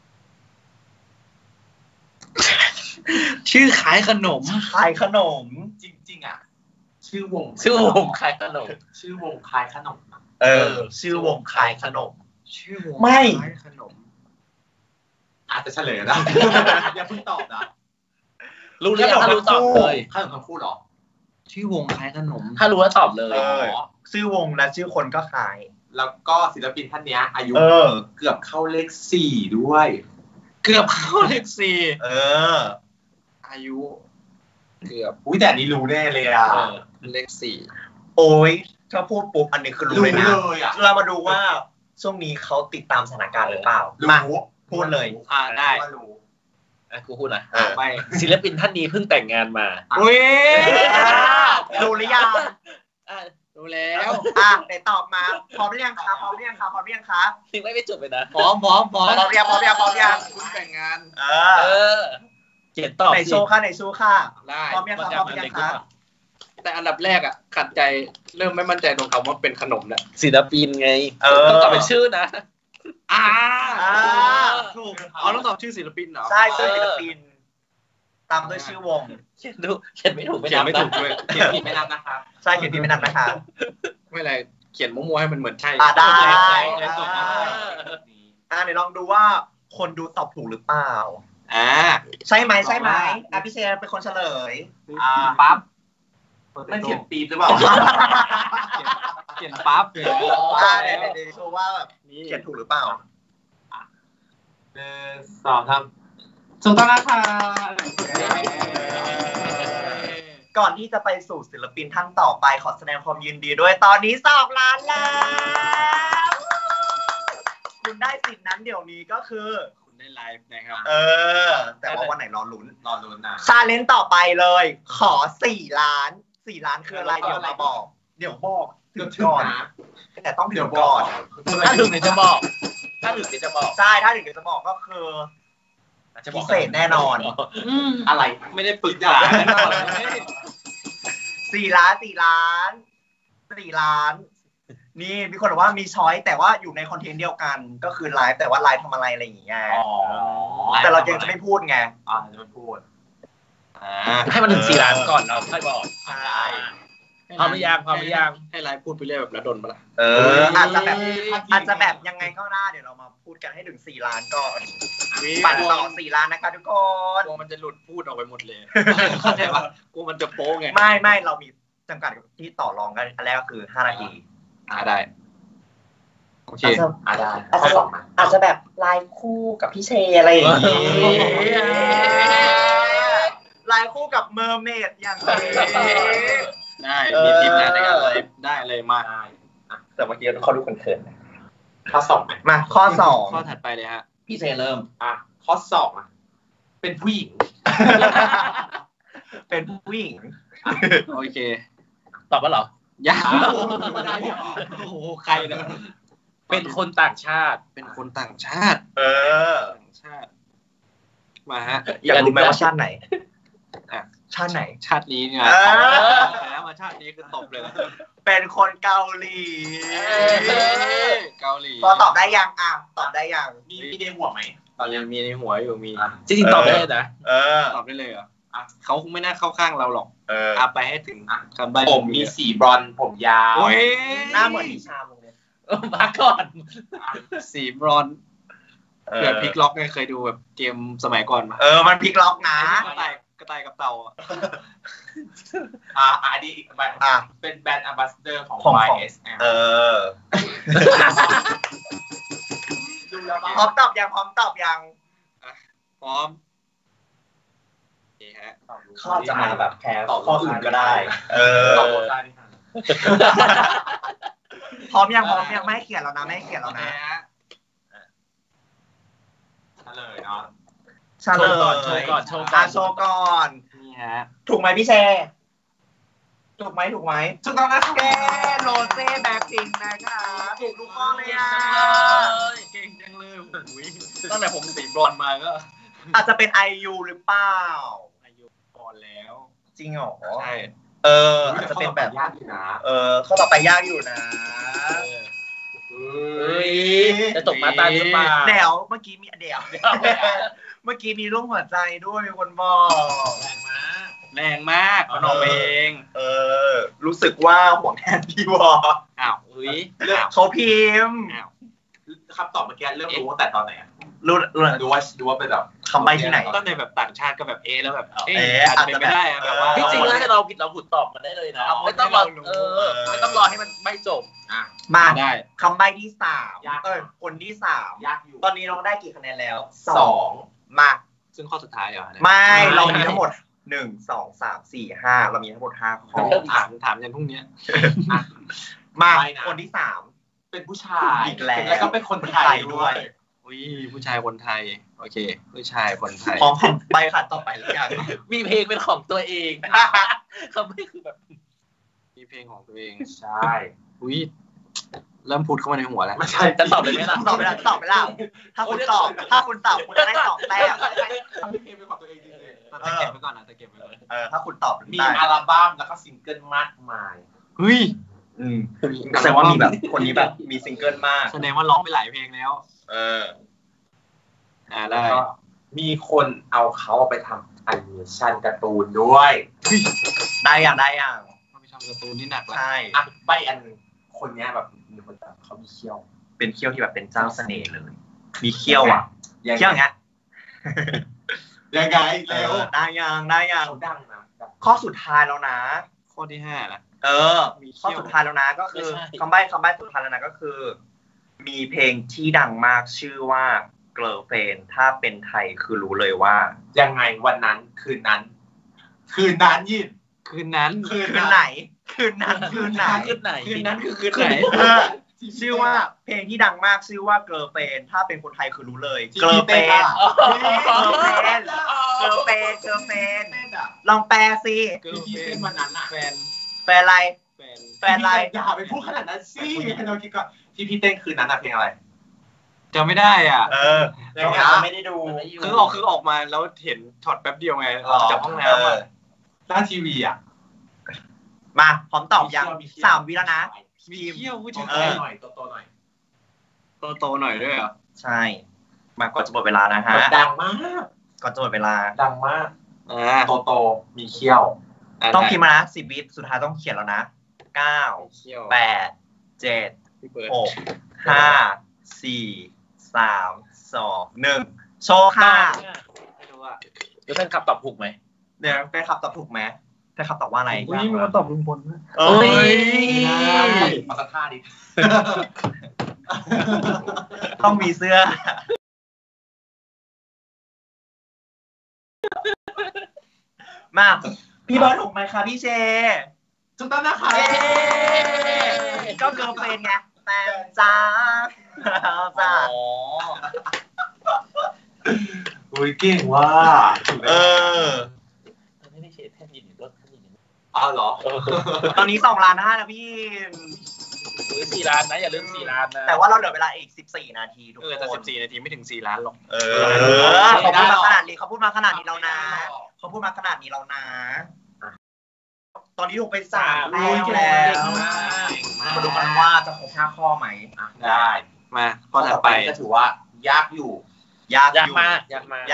ชื่อคล้ายขนมจริงๆอ่ะชื่อวงคล้ายขนมชื่อวงคล้ายขนมชื่อวงคล้ายขนมชื่อวงไม่คล้ายขนมอาจจะเฉลยนะอย่าเพิ่งตอบนะรู้หรือยังถ้ารู้ตอบเลยขนมทั้งคู่หรอชื่อวงคล้ายขนมถ้ารู้แล้วตอบเลยชื่อวงและชื่อคนก็คล้ายแล้วก็ศิลปินท่านนี้อายุเกือบเข้าเลข4ด้วยเกือบเข้าเลข4อายุเกือบแต่อันนี้รู้แน่เลยเลข4 โอ้ยถ้าพูดปุ๊บอันนี้คือรู้เลยนะเรามาดูว่าช่วงนี้เขาติดตามสถานการณ์หรือเปล่ามาพูดเลยได้กูพูดหน่อยไม่ศิลปินท่านนี้เพิ่งแต่งงานมารู้หรือยังรู้แล้วไหนตอบมาพร้อมหรือยังคะทิ้งไม่จบเลยนะพร้อมยังคุณแต่งงานเขียนตอบในโชว์ค่ะได้พร้อมยังคะแต่อันดับแรกขัดใจเริ่มไม่มั่นใจตรงคำว่าเป็นขนมแล้วศิลปินไงต้องตอบเป็นชื่อนะถูกต้องตอบชื่อศิลปินเหรอใช่ชื่อศิลปินตามด้วยชื่อวงเขียนไม่ถูกด้วยเขียนผิดไม่นับนะครับใช่เขียนผิดไม่นับนะคะไม่เป็นไรเขียนมั่วๆให้มันเหมือนใช่ได้เดี๋ยวลองดูว่าคนดูตอบถูกหรือเปล่าใช่ไหมพี่เชนเป็นคนเฉลยปั๊บไม่เขียนปีหรือเปล่าเขียนปั๊บเดี๋ยวโชว์ว่าแบบเขียนถูกหรือเปล่า 1 2 3ถูกต้องนะคะก่อนที่จะไปสู่ศิลปินท่านต่อไปขอแสดงความยินดีด้วยตอนนี้2 ล้านแล้วคุณได้สิทธิ์นั้นเดี๋ยวนี้ก็คือคุณได้ไลฟ์นะครับแต่ว่าวันไหนรอลุ้นนะชาเลนจ์ต่อไปเลยขอ4 ล้านคืออะไรเดี๋ยวมาบอกถึงก่อนแต่ต้องถึงก่อนถ้าถึงเดี๋ยวจะบอกใช่ถ้าถึงเดี๋ยวจะบอกก็คือพิเศษแน่นอนอะไรไม่ได้ปรึกษา 4 ล้านนี่มีคนบอกว่ามีช้อยแต่ว่าอยู่ในคอนเทนต์เดียวกันก็คือไลฟ์แต่ว่าไลฟ์ทำอะไรอย่างเงี้ยแต่เรายังจะไม่พูดไงจะไม่พูดให้มันถึง4 ล้านก่อนเราค่อยบอกใช่พร้อมหรือยังให้ไลฟ์พูดไปเรื่อยแบบระดมมาละอาจจะแบบยังไงก็ได้เดี๋ยวเรามาพูดกันให้ถึง4 ล้านก่อนปั่นต่อ4 ล้านนะคะทุกคนกลัวมันจะหลุดพูดออกไปหมดเลยเข้าใจป่ะกลัวมันจะโป๊ะไงไม่เรามีจำกัดที่ต่อรองกันอันแรกก็คือ5 นาทีได้โอเคได้อาจจะแบบไลฟ์คู่กับพี่เชอะไรอย่างงี้ไลฟ์คู่กับเมอร์เมดอย่างนี้ได้มีทีมงานในการไลฟ์ได้เลยมาแต่เมื่อกี้เขาดูเขินๆข้อ2 มาข้อ2 ข้อถัดไปเลยฮะพี่เชเริ่มข้อ2เป็นผู้หญิงโอเคตอบว่าเหรอยังโอ้โหใครเนี่ยเป็นคนต่างชาติต่างชาติมาฮะอยากรู้ไหมว่าชาติไหนชาตินี้ไงแล้วมาชาตินี้คือตบเลยเป็นคนเกาหลีพอตอบได้ยังตอบได้ยังมีในหัวไหมตอนนี้มีในหัวอยู่มีจริงๆตอบได้เลยนะตอบได้เลยเหรอเขาคงไม่น่าเข้าข้างเราหรอกไปให้ถึงคำใบ้ผมมีสีบรอนผมยาวหน้าเหมือนนิชามึงเลยมาก่อนสีบรอนเผื่อพลิกล็อกไงเคยดูแบบเกมสมัยก่อนมามันพลิกล็อกนะกระต่ายกับเต่าอันนี้เป็นแบรนด์แอมบาสเดอร์ของ YSL พร้อมตอบยังพร้อมฮะเขาจะมาแบบแพ้ข้ออื่นก็ได้พร้อมยังไม่ให้เขียนแล้วนะไม่ให้เขียนแล้วนะเฉลยเนาะโชว์ก่อนโชว์ก่อนนี่ฮะถูกไหมพี่เชถูกไหมถูกต้องนะแกโรเซ่แบ็คพิงค์นะครับถูกทุกข้อเลยอ่ะเก่งจังเลยตั้งแต่ผมสีบรอนมาก็อาจจะเป็น IU หรือเปล่า IU ก่อนแล้วจริงเหรอใช่อาจจะเป็นแบบยากอยู่นะข้อต่อไปยากอยู่นะจะตกมาตายหรือเปล่าเดี๋ยวเมื่อกี้มีเมื่อกี้มีรูปหัวใจด้วยมีคนบอกแรงมากพนมเองรู้สึกว่าห่วงแทนพี่วออ้าวเขาพิมพ์คำตอบเมื่อกี้เริ่มรู้ตั้งแต่ตอนไหนรู้ดูว่าเป็นแบบคำใบ้ที่ไหนก็ในแบบต่างชาติก็แบบแล้วแบบอาจจะเป็นไม่ได้แบบว่าจริงๆแล้วเราผิดเราถูกตอบมันได้เลยนะไม่ต้องรอไม่ต้องรอให้มันไม่จบมาได้คำใบ้ที่3คนที่3 ยากอยู่ตอนนี้น้องได้กี่คะแนนแล้ว2มาซึ่งข้อสุดท้ายเหรอไม่เรามีทั้งหมด1 2 3 4 5เรามีทั้งหมด5ข้อถามยันพรุ่งนี้มาคนที่3 เป็นผู้ชายอีกแล้วก็เป็นคนไทยด้วยผู้ชายคนไทยโอเคผู้ชายคนไทยพร้อมไปขัดต่อไปแล้วกันมีเพลงเป็นของตัวเองเขาไม่คือแบบมีเพลงของตัวเองใช่เริ่มพูดเข้ามาในหัวแล้วไม่ใช่จะตอบเลยไหมล่ะตอบไปแล้วถ้าคุณตอบคุณจะได้2แต้มมีเพลงเป็นของตัวเองจริงๆแต่เก็บไว้ก่อนนะแต่เก็บไว้ก่อนถ้าคุณตอบมีอัลบั้มแล้วก็ซิงเกิลมากมายแสดงว่ามีแบบคนนี้แบบมีซิงเกิลมากแสดงว่าร้องไปหลายเพลงแล้วได้มีคนเอาเขาไปทำแอนิเมชั่นการ์ตูนด้วยได้อย่างเขาไปทำการ์ตูนที่หนักแล้วใช่ใบอันคนนี้แบบมีคนเขามีเขี้ยวเป็นเขี้ยวที่แบบเป็นเจ้าเสน่ห์เลยมีเขี้ยวเขี้ยวอย่างเงี้ยยังไงแล้วได้ยังเขาดังนะข้อสุดท้ายแล้วนะข้อที่5นะมีข้อสุดท้ายแล้วนะก็คือคำใบ้สุดท้ายแล้วนะก็คือมีเพลงที่ดังมากชื่อว่าเกิร์ลเฟรนด์ถ้าเป็นไทยคือรู้เลยว่ายังไงวันนั้นคืนนั้นยินคืนนั้นคืนไหนคืนนั้นคือชื่อว่าเพลงที่ดังมากชื่อว่าเกิร์ลเฟรนด์ถ้าเป็นคนไทยคือรู้เลยเกิร์ลเฟรนด์ลองแปลสิที่เป็นวันนั้นอะแฟนอะไรอย่าไปพูดขนาดนั้นสิเราคิดก่อนที่พี่เต้นคืนนั้นอะเพลงอะไรจำไม่ได้เราไม่ได้ดูคือออกมาแล้วเห็นช็อตแป๊บเดียวไงจากห้องน้ำหน้าทีวีมาพร้อมตอบยัง3 วิแล้วนะมีเขี้ยวผู้ชายหน่อยโตหน่อยโตหน่อยด้วยเหรอใช่มาก่อนจะหมดเวลานะฮะดังมากก่อนจะหมดเวลาดังมากโตมีเขี้ยวต้องพิมพ์นะ10 วิสุดท้ายต้องเขียนแล้วนะ9 8 7 6 5 4 3 2 1โชว์ค่ะไม่รู้อะแล้วแฟนคลับตอบถูกไหมเนี่ยแฟนคลับตอบถูกไหมแฟนคลับตอบว่าอะไรมีคนตอบลุงพลมาสักท่าดิต้องมีเสื้อมาพี่บอลถูกไหมคะพี่เชถูกต้องนะคะก็เกิร์ลเฟรนด์ไงแฟนจ้าอุ้ยเก่งว่าไม่ได้เชฟแค่ยินรถเหรอตอนนี้2 ล้าน5นะพี่ 4 ล้านนะอย่าลืม4 ล้านนะแต่ว่าเราเหลือเวลาอีก14 นาทีทุกคนแต่14 นาทีไม่ถึง4 ล้านหรอกเขาพูดมาขนาดนี้แล้วนะตอนนี้ถูกไป3 แล้วมาดูกันว่าจะครบ5 ข้อไหมได้มาข้อถัดไปก็ถือว่ายากอยู่ยากมาก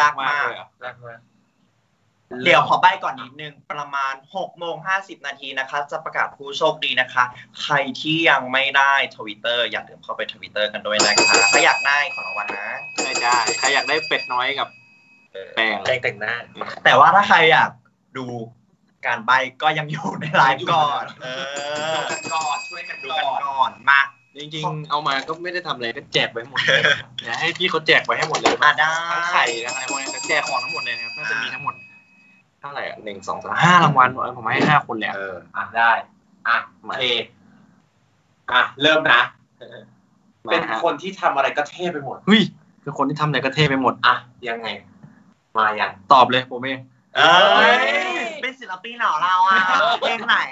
เดี๋ยวขอใบ้ก่อนนิดนึงประมาณ 6:50 นาทีนะคะจะประกาศผู้โชคดีนะคะใครที่ยังไม่ได้ Twitter อย่าลืมเข้าไป Twitter กันด้วยนะคะถ้าอยากได้ของรางวัลนะได้ใครอยากได้เป็ดน้อยกับแป้งแต่งหน้าแต่ว่าถ้าใครอยากดูการใบ้ก็ยังอยู่ในไลฟ์ก่อนช่วยกันดูกันก่อนมาจริงๆเอามาก็ไม่ได้ทำอะไรก็แจกไว้หมดเลยอย่าให้พี่เขาแจกไว้ให้หมดเลยได้ทั้งไข่อะไรพวกนี้แจกของทั้งหมดเลยนะครับน่าจะมีทั้งหมดเท่าไหร่อ่ะ1 2 3 5รางวัลผมให้5คนเลยได้โอเคเริ่มนะเป็นคนที่ทำอะไรก็เท่ไปหมดเฮ้ยเป็นคนที่ทำอะไรก็เท่ไปหมดยังไงมายังตอบเลยผมเองเป็นศิลปินเหรอเราเพลงไหน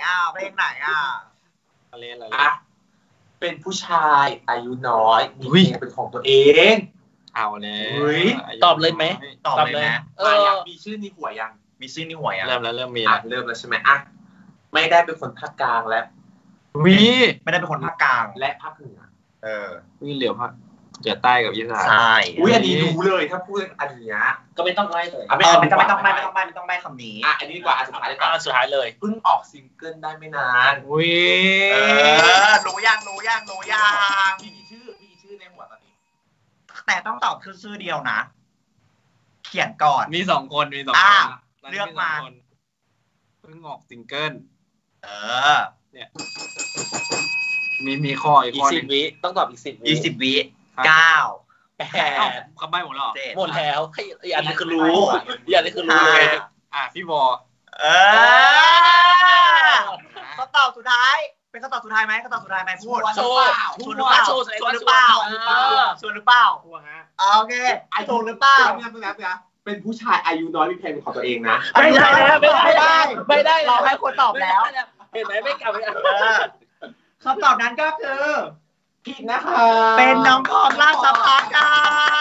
อะไรเป็นผู้ชายอายุน้อยมีเพลงเป็นของตัวเองเอาเลยตอบเลยไหมตอบเลยนะมีชื่อในหัวยังเริ่มมีเริ่มแล้วใช่ไหมไม่ได้เป็นคนภาคกลางแล้วไม่ได้เป็นคนภาคกลางและภาคเหนือวิ่งเหลียวภาคเหนือใต้กับอีสานใช่อันนี้รู้เลยถ้าพูดอันนี้ก็ไม่ต้องไล่เลยไม่ต้องใบ้คำนี้อันนี้ดีกว่าสุดท้ายเลยเพิ่งออกซิงเกิลได้ไม่นานรู้ยังมีชื่อในหัวตอนนี้แต่ต้องตอบชื่อเดียวนะเขียนก่อนมี2คนเลือกมาเพิ่งออกซิงเกิลเนี่ยมีข้ออีก 10 วิต้องตอบอีก10 วิ9 8คำใบ้หมดแล้วหมดแล้วอันนี้คือรู้เลยพี่วอคำตอบสุดท้ายเป็นคำตอบสุดท้ายไหมพูดชวนหรือเปล่าโอเคถูกหรือเปล่าเป็นผู้ชายอายุน้อยมีเพลงของตัวเองนะไม่ได้เราให้คนตอบแล้วเห็นไหมไม่กลับไปคำตอบนั้นก็คือผิดนะคะเป็นน้องของราชภัฏค่ะ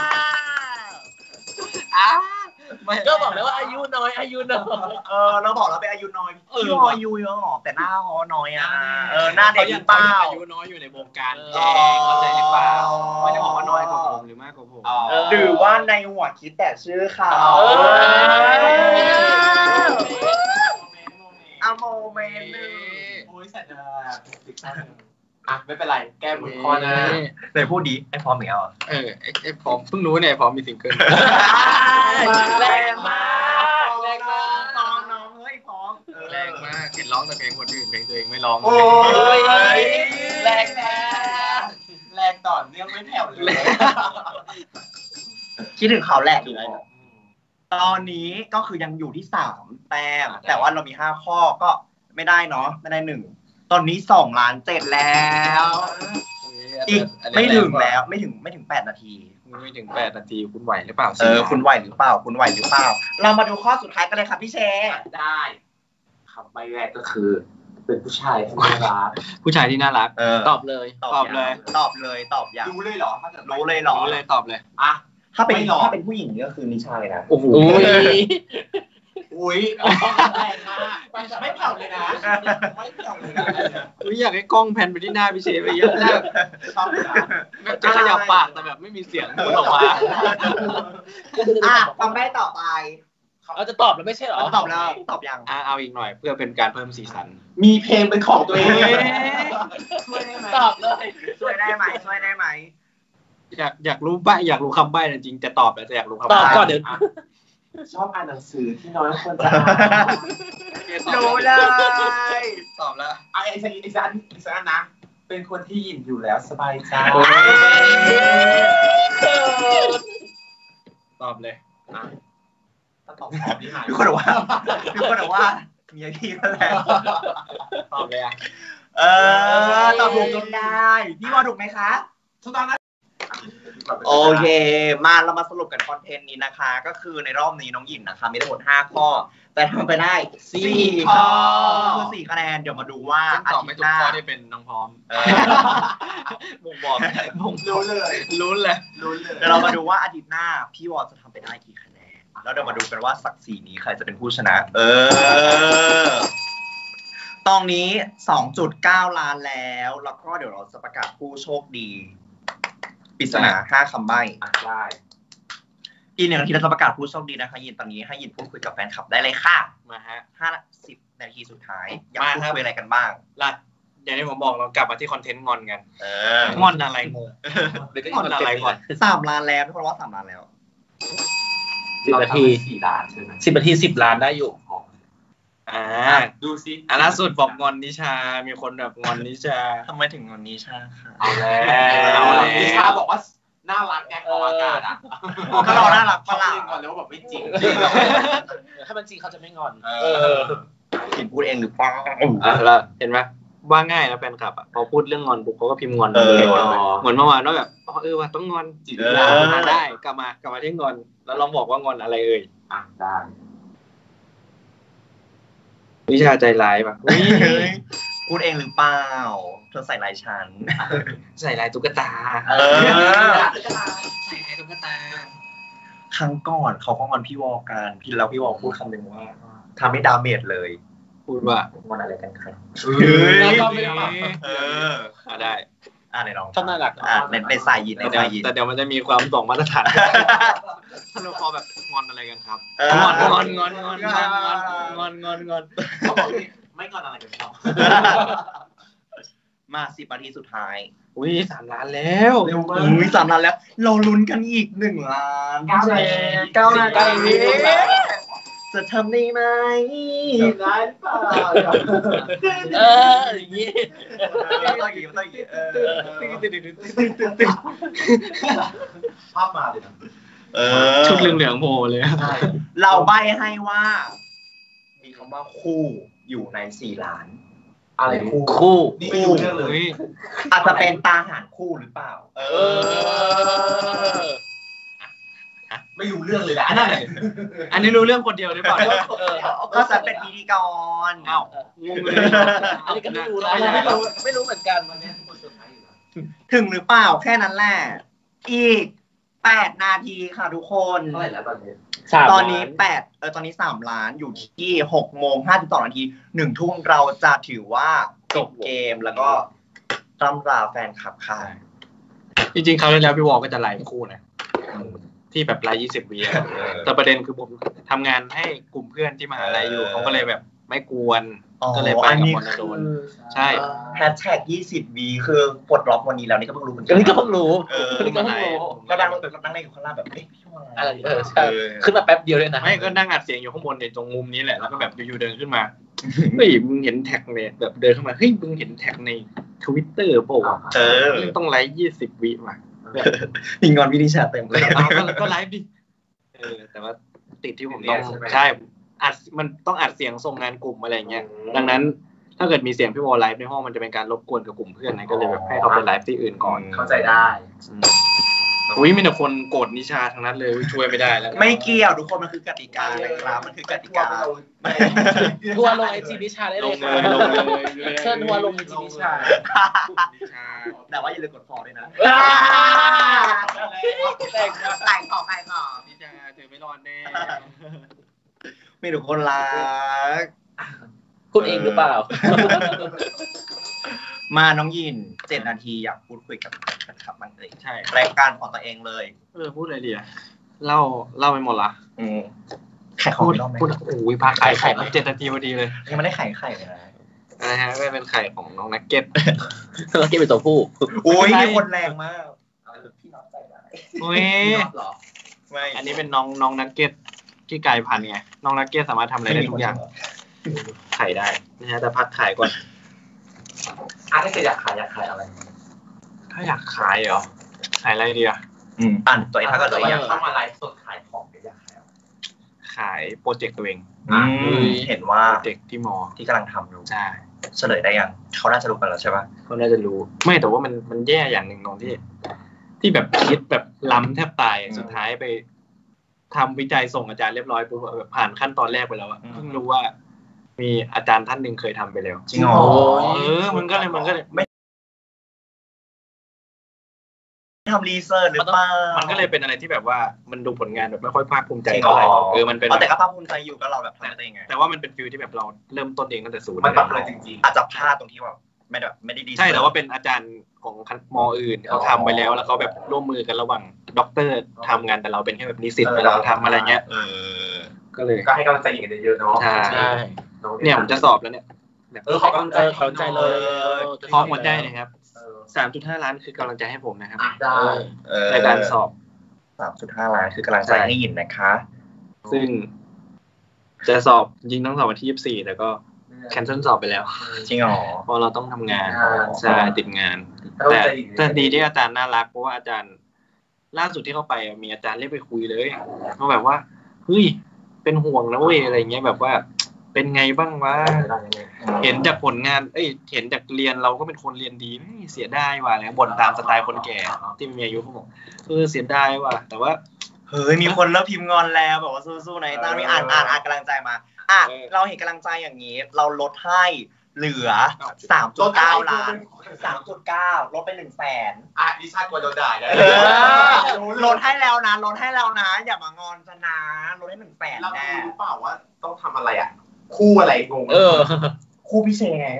ก็บอกแล้วว่าอายุน้อยเราบอกแล้วเป็นอายุน้อยพี่วออายุเยอะหรอแต่หน้าฮอน้อยหน้าเด็กหรือเปล่าอายุน้อยอยู่ในวงการเข้าใจหรือเปล่าไม่ได้บอกว่าน้อยกว่าผมหรือมากกว่าผมหรือว่าในหัวคิดแต่ชื่อเขาโมเมนต์นึงโอ้ยสัญญาไม่เป็นไรแก้มือข้อนะเลยพูดดีไอ้พร้อมเหมือนกันไอ้พร้อมเพิ่งรู้เนี่ยพร้อมมีซิงเกิลแรงมากน้องเฮ้ยพร้อมแรงมากเห็นร้องแต่เพลงคนอื่นเพลงตัวเองไม่ร้องแรงต่อเนื่องไม่แผ่วเลยคิดถึงเขาแหละตอนนี้ก็คือยังอยู่ที่3แต้มแต่ว่าเรามี5ข้อก็ไม่ได้เนาะไม่ได้1ตอนนี้2,700,000แล้วอีกไม่ถึง8 นาทีไม่ถึง8 นาทีคุณไหวหรือเปล่าคุณไหวหรือเปล่าเรามาดูข้อสุดท้ายกันเลยครับพี่เชได้คำใบ้แรกก็คือเป็นผู้ชายที่น่ารักตอบเลยอย่างรู้เลยเหรอรู้เลยเหรอตอบเลยถ้าเป็นผู้หญิงก็คือนิชาเลยนะโอ้โหแรงมากไม่แผ่วเลยนะอยากให้กล้องแพนไปที่หน้าพี่เชฟไปเยอะมากจะขยับปากแต่แบบไม่มีเสียงพูดออกมาคำใบ้ต่อไปเราจะตอบแล้วไม่ใช่เหรอตอบแล้วตอบยังเอาอีกหน่อยเพื่อเป็นการเพิ่มสีสันมีเพลงเป็นของตัวเองตอบเลยช่วยได้ไหมอยากรู้ใบ้อยากรู้คำใบ้จริงจะตอบแต่อยากรู้คำใบ้ตอบก่อนเดี๋ยวชอบอ่านหนังสือที่น้อยคนจะรู้เลยตอบแล้วไอ้สันนะเป็นคนที่ยินอยู่แล้วสบายใจตอบเลยตอบนี่หายทุกคนบอกว่ามีไอพี่แล้วแหละตอบเลยตอบถูกจนได้พี่ว่าถูกไหมคะถูกต้องนะโอเคเรามาสรุปกันคอนเทนต์นี้นะคะก็คือในรอบนี้น้องหยินนะคะมีทั้งหมด5ข้อแต่ทำไปได้4ข้อคือ4คะแนนเดี๋ยวมาดูว่าอาทิตย์หน้าข้อที่เป็นน้องพร้อมบ่งบอกรู้เลยเดี๋ยวเรามาดูว่าอาทิตย์หน้าพี่วอจะทำไปได้กี่คะแนนแล้วเดี๋ยวมาดูกันว่าศักดิ์ศรีนี้ใครจะเป็นผู้ชนะตอนนี้ 2.9 ล้านแล้วก็เดี๋ยวเราจะประกาศผู้โชคดีปริศนา5คำใบ้ได้อีก1 นาทีเราจะประกาศผู้โชคดีนะคะยินตอนนี้ให้ยินพูดคุยกับแฟนคลับได้เลยค่ะมาฮะ 50 นาทีสุดท้ายอยากพูดคุยอะไรกันบ้างล่ะอย่างที่ผมบอกเรากลับมาที่คอนเทนต์งอนกันงอนอะไรงงงอนอะไรก่อน 3 ล้านแล้วทุกคนว่า3 ล้านแล้ว 10 นาที 4 ล้านใช่ไหม 10 นาที10 ล้านได้อยู่ดูซิล่าสุดบอกงอนนิชามีคนแบบงอนนิชาทำไมถึงงอนนิชาค่ะเอาแล้วนิชาบอกว่าน่ารักแกออกอากาศอ่ะก็เราน่ารักเขาปะล่ะเล่นก่อนแล้วว่าแบบไม่จริงถ้ามันจริงเขาจะไม่งอนกินพูดเองหรือเปล่าแล้วเห็นไหมว่าง่ายนะแฟนคลับอ่ะพอพูดเรื่องงอนปุ๊บเขาก็พิมพ์งอนเลย เหมือนเมื่อวานว่าแบบว่าต้องงอนจิตวิทยาได้กลับมาที่งอนแล้วลองบอกว่างอนอะไรเอ่ยได้วิชาใจร้ายป่ะพูดเองหรือเปล่าเธอใส่ลายฉันใส่ลายตุ๊กตาใส่ลายตุ๊กตาครั้งก่อนเขาก็งอนพี่วอกันพี่วอพูดคำหนึ่งว่าทำให้ดาเมจเลยพูดว่างอนอะไรกันครับแล้วก็ไม่ได้ได้ในน้องชอบน่ารักในสายยินแต่เดี๋ยวมันจะมีความ2มาตรฐานถ้าเราพอแบบงอนอะไรกันครับงอนเขาบอกไม่งอนอะไรกันครับมา10 นาทีสุดท้าย 3 ล้านแล้วเร็วมาก3 ล้านแล้วเราลุ้นกันอีก1 ล้าน9 นาทีจะทำได้ไหมได้เปล่าอย่างนี้ภาพมาเลยนะชุดเหลืองๆโผล่เลยเราใบ้ให้ว่ามีคำว่าคู่อยู่ใน4 ล้านอะไรคู่นี่ไม่รู้เรื่องเลยอาจจะเป็นตาหารคู่หรือเปล่าไม่รู้เรื่องเลยนะอันนี้รู้เรื่องคนเดียวหรือเปล่าก็จะเป็นพิธีกรอ้าวงงเลยอันนี้ก็ไม่รู้นะไม่รู้เหมือนกันวันนี้ทุกคนเซอร์ไพรส์อยู่นะถึงหรือเปล่าแค่นั้นแหละอีก8 นาทีค่ะทุกคนเท่าไหร่แล้วตอนนี้ตอนนี้ตอนนี้3 ล้านอยู่ที่6:52 นาที1 ทุ่มเราจะถือว่าจบเกมแล้วก็ร่ำลาแฟนคลับค่ะจริงๆคราวที่แล้วพี่วอลก็จะไลฟ์คู่นะที่แบบไลฟ์20 วิแต่ประเด็นคือผมทำงานให้กลุ่มเพื่อนที่มหาลัยอยู่เขาก็เลยแบบไม่กวนก็เลยไปกับมอนโดนใช่ #20 วีคือปลดล็อกวันนี้แล้วนี่ก็เพิ่งรู้เหมือนกันนี่ก็เพิ่งรู้ก็นั่งเล่นอยู่ข้างล่างแบบอะไรใช่ขึ้นมาแป๊บเดียวเลยนะไม่ก็นั่งอัดเสียงอยู่ข้างบนในตรงมุมนี้แหละแล้วก็แบบอยู่ๆเดินขึ้นมาเฮ้ยมึงเห็นแท็กเนี่ยแบบเดินเข้ามาเฮ้ยมึงเห็นแท็กใน Twitter ป่ะต้องไลฟ์20 วิว่ะมีงอนวินิชาเต็มเลยก็ไลฟ์ดิแต่ว่าติดที่ผมต้องใช่อัดมันต้องอัดเสียงส่งงานกลุ่มอะไรเงี้ยดังนั้นถ้าเกิดมีเสียงพี่วอลไลฟ์ในห้องมันจะเป็นการรบกวนกับกลุ่มเพื่อนนะก็เลยแบบให้เขาไปไลฟ์ที่อื่นก่อนเข้าใจได้มีแต่คนโกรธนิชาทั้งนั้นเลยช่วยไม่ได้แล้วไม่เกี่ยวทุกคนมันคือกติกานะครับมันคือกติกาทัวร์ลง IG นิชาได้เลยค่ะเชิญทัวร์ลง IG นิชาแต่ว่าอย่าลืมกดฟอลด้วยนะแต่งของนิชาเธอไม่รอดแน่ไม่ทุกคนรักคุณเองหรือเปล่ามาน้องยิน7 นาทีอยากพูดคุยกับแฟนคลับบ้างเลยใช่รายการของตัวเองเลยพูดอะไรดีเล่าไปหมดละขายของพูดโอ้ยพาขายไข่มา7 นาทีพอดีเลยยังไม่ได้ขายไข่เลยอะไรฮะไม่เป็นไข่ของน้องนักเก็ตเป็นตัวผู้โอ้ยมีคนแรงมากพี่น้องใจได้โอ้ยไม่อันนี้เป็นน้องนักเก็ตที่กลายพันธุ์ไงน้องนักเก็ตสามารถทำอะไรได้ทุกอย่างขายได้นะฮะแต่พักขายก่อนถ้าจะอยากขายอะไรถ้าอยากขายเหรอขายอะไรดีอ่ะตัวเองถ้าก็อยากทำอะไรสดขายของอยากขายโปรเจกต์ตัวเองเห็นว่าโปรเจกต์ที่มอที่กำลังทำอยู่ใช่เฉลยได้ยังเขาน่าจะรู้กันแล้วใช่ป่ะเขาน่าจะรู้ไม่แต่ว่ามันแย่อย่างหนึ่งตรงที่แบบคิดแบบล้ำแทบตายสุดท้ายไปทำวิจัยส่งอาจารย์เรียบร้อยปุ๊บแบบผ่านขั้นตอนแรกไปแล้วอะเพิ่งรู้ว่ามีอาจารย์ท่านหนึ่งเคยทำไปแล้วจริงเหรอมันก็เลยไม่ทำรีเสิร์ชหรือเปล่ามันก็เลยเป็นอะไรที่แบบว่ามันดูผลงานแบบไม่ค่อยภาคภูมิใจเท่าไหร่มันเป็นแต่ก็ภาคภูมิใจอยู่ก็เราแบบทำได้ยังไงแต่ว่ามันเป็นฟิลที่แบบเราเริ่มต้นเองตั้งแต่ศูนย์มันแบบเลยจริงๆอาจจะพลาดตรงที่ว่าไม่ได้ดีใช่แต่ว่าเป็นอาจารย์ของมออื่นเขาทำไปแล้วเขาแบบร่วมมือกันระหว่างด็อกเตอร์ทำงานแต่เราเป็นแค่แบบนิสิตเราทำอะไรเงี้ยก็เลยก็ให้กำลังใจกันเยอะๆเนาะใช่เนี่ยผมจะสอบแล้วเนี่ยขอกำลังใจเลยขอหัวใจนะครับ3.5 ล้านคือกำลังใจให้ผมนะครับได้ในการสอบ 3.5 ล้านคือกำลังใจให้ยินนะคะซึ่งจะสอบจริงต้องสอบวันที่24แต่ก็แคนเซิลสอบไปแล้วจริงเหรอเพราะเราต้องทำงานใช่ติดงานแต่ดีที่อาจารย์น่ารักเพราะว่าอาจารย์ล่าสุดที่เข้าไปมีอาจารย์เรียกไปคุยเลยเขาแบบว่าเฮ้ยเป็นห่วงนะเว้ยอะไรเงี้ยแบบว่าเป็นไงบ้างวะเห็นจากผลงานเห็นจากเรียนเราก็เป็นคนเรียนดีไม่เสียดายว่ะอะไรบ่นตามสไตล์คนแก่ที่มีอายุเขาบอกเสียดายว่ะแต่ว่าเฮ้ยมีคนเริ่มพิมพ์งอนแล้วบอกว่าสู้ๆนะตอนนี้อ่านกำลังใจมาเราเห็นกำลังใจอย่างนี้เราลดให้เหลือ 3.9 ล้าน 3.9 ลดไป 100,000 ดิฉันกลัวโดนด่าได้ลดให้แล้วนะอย่ามางอนฉันนะลดให้ 100,000 เรารู้เปล่าว่าต้องทำอะไรอ่ะคู่อะไรงงคู่พี่เชงไง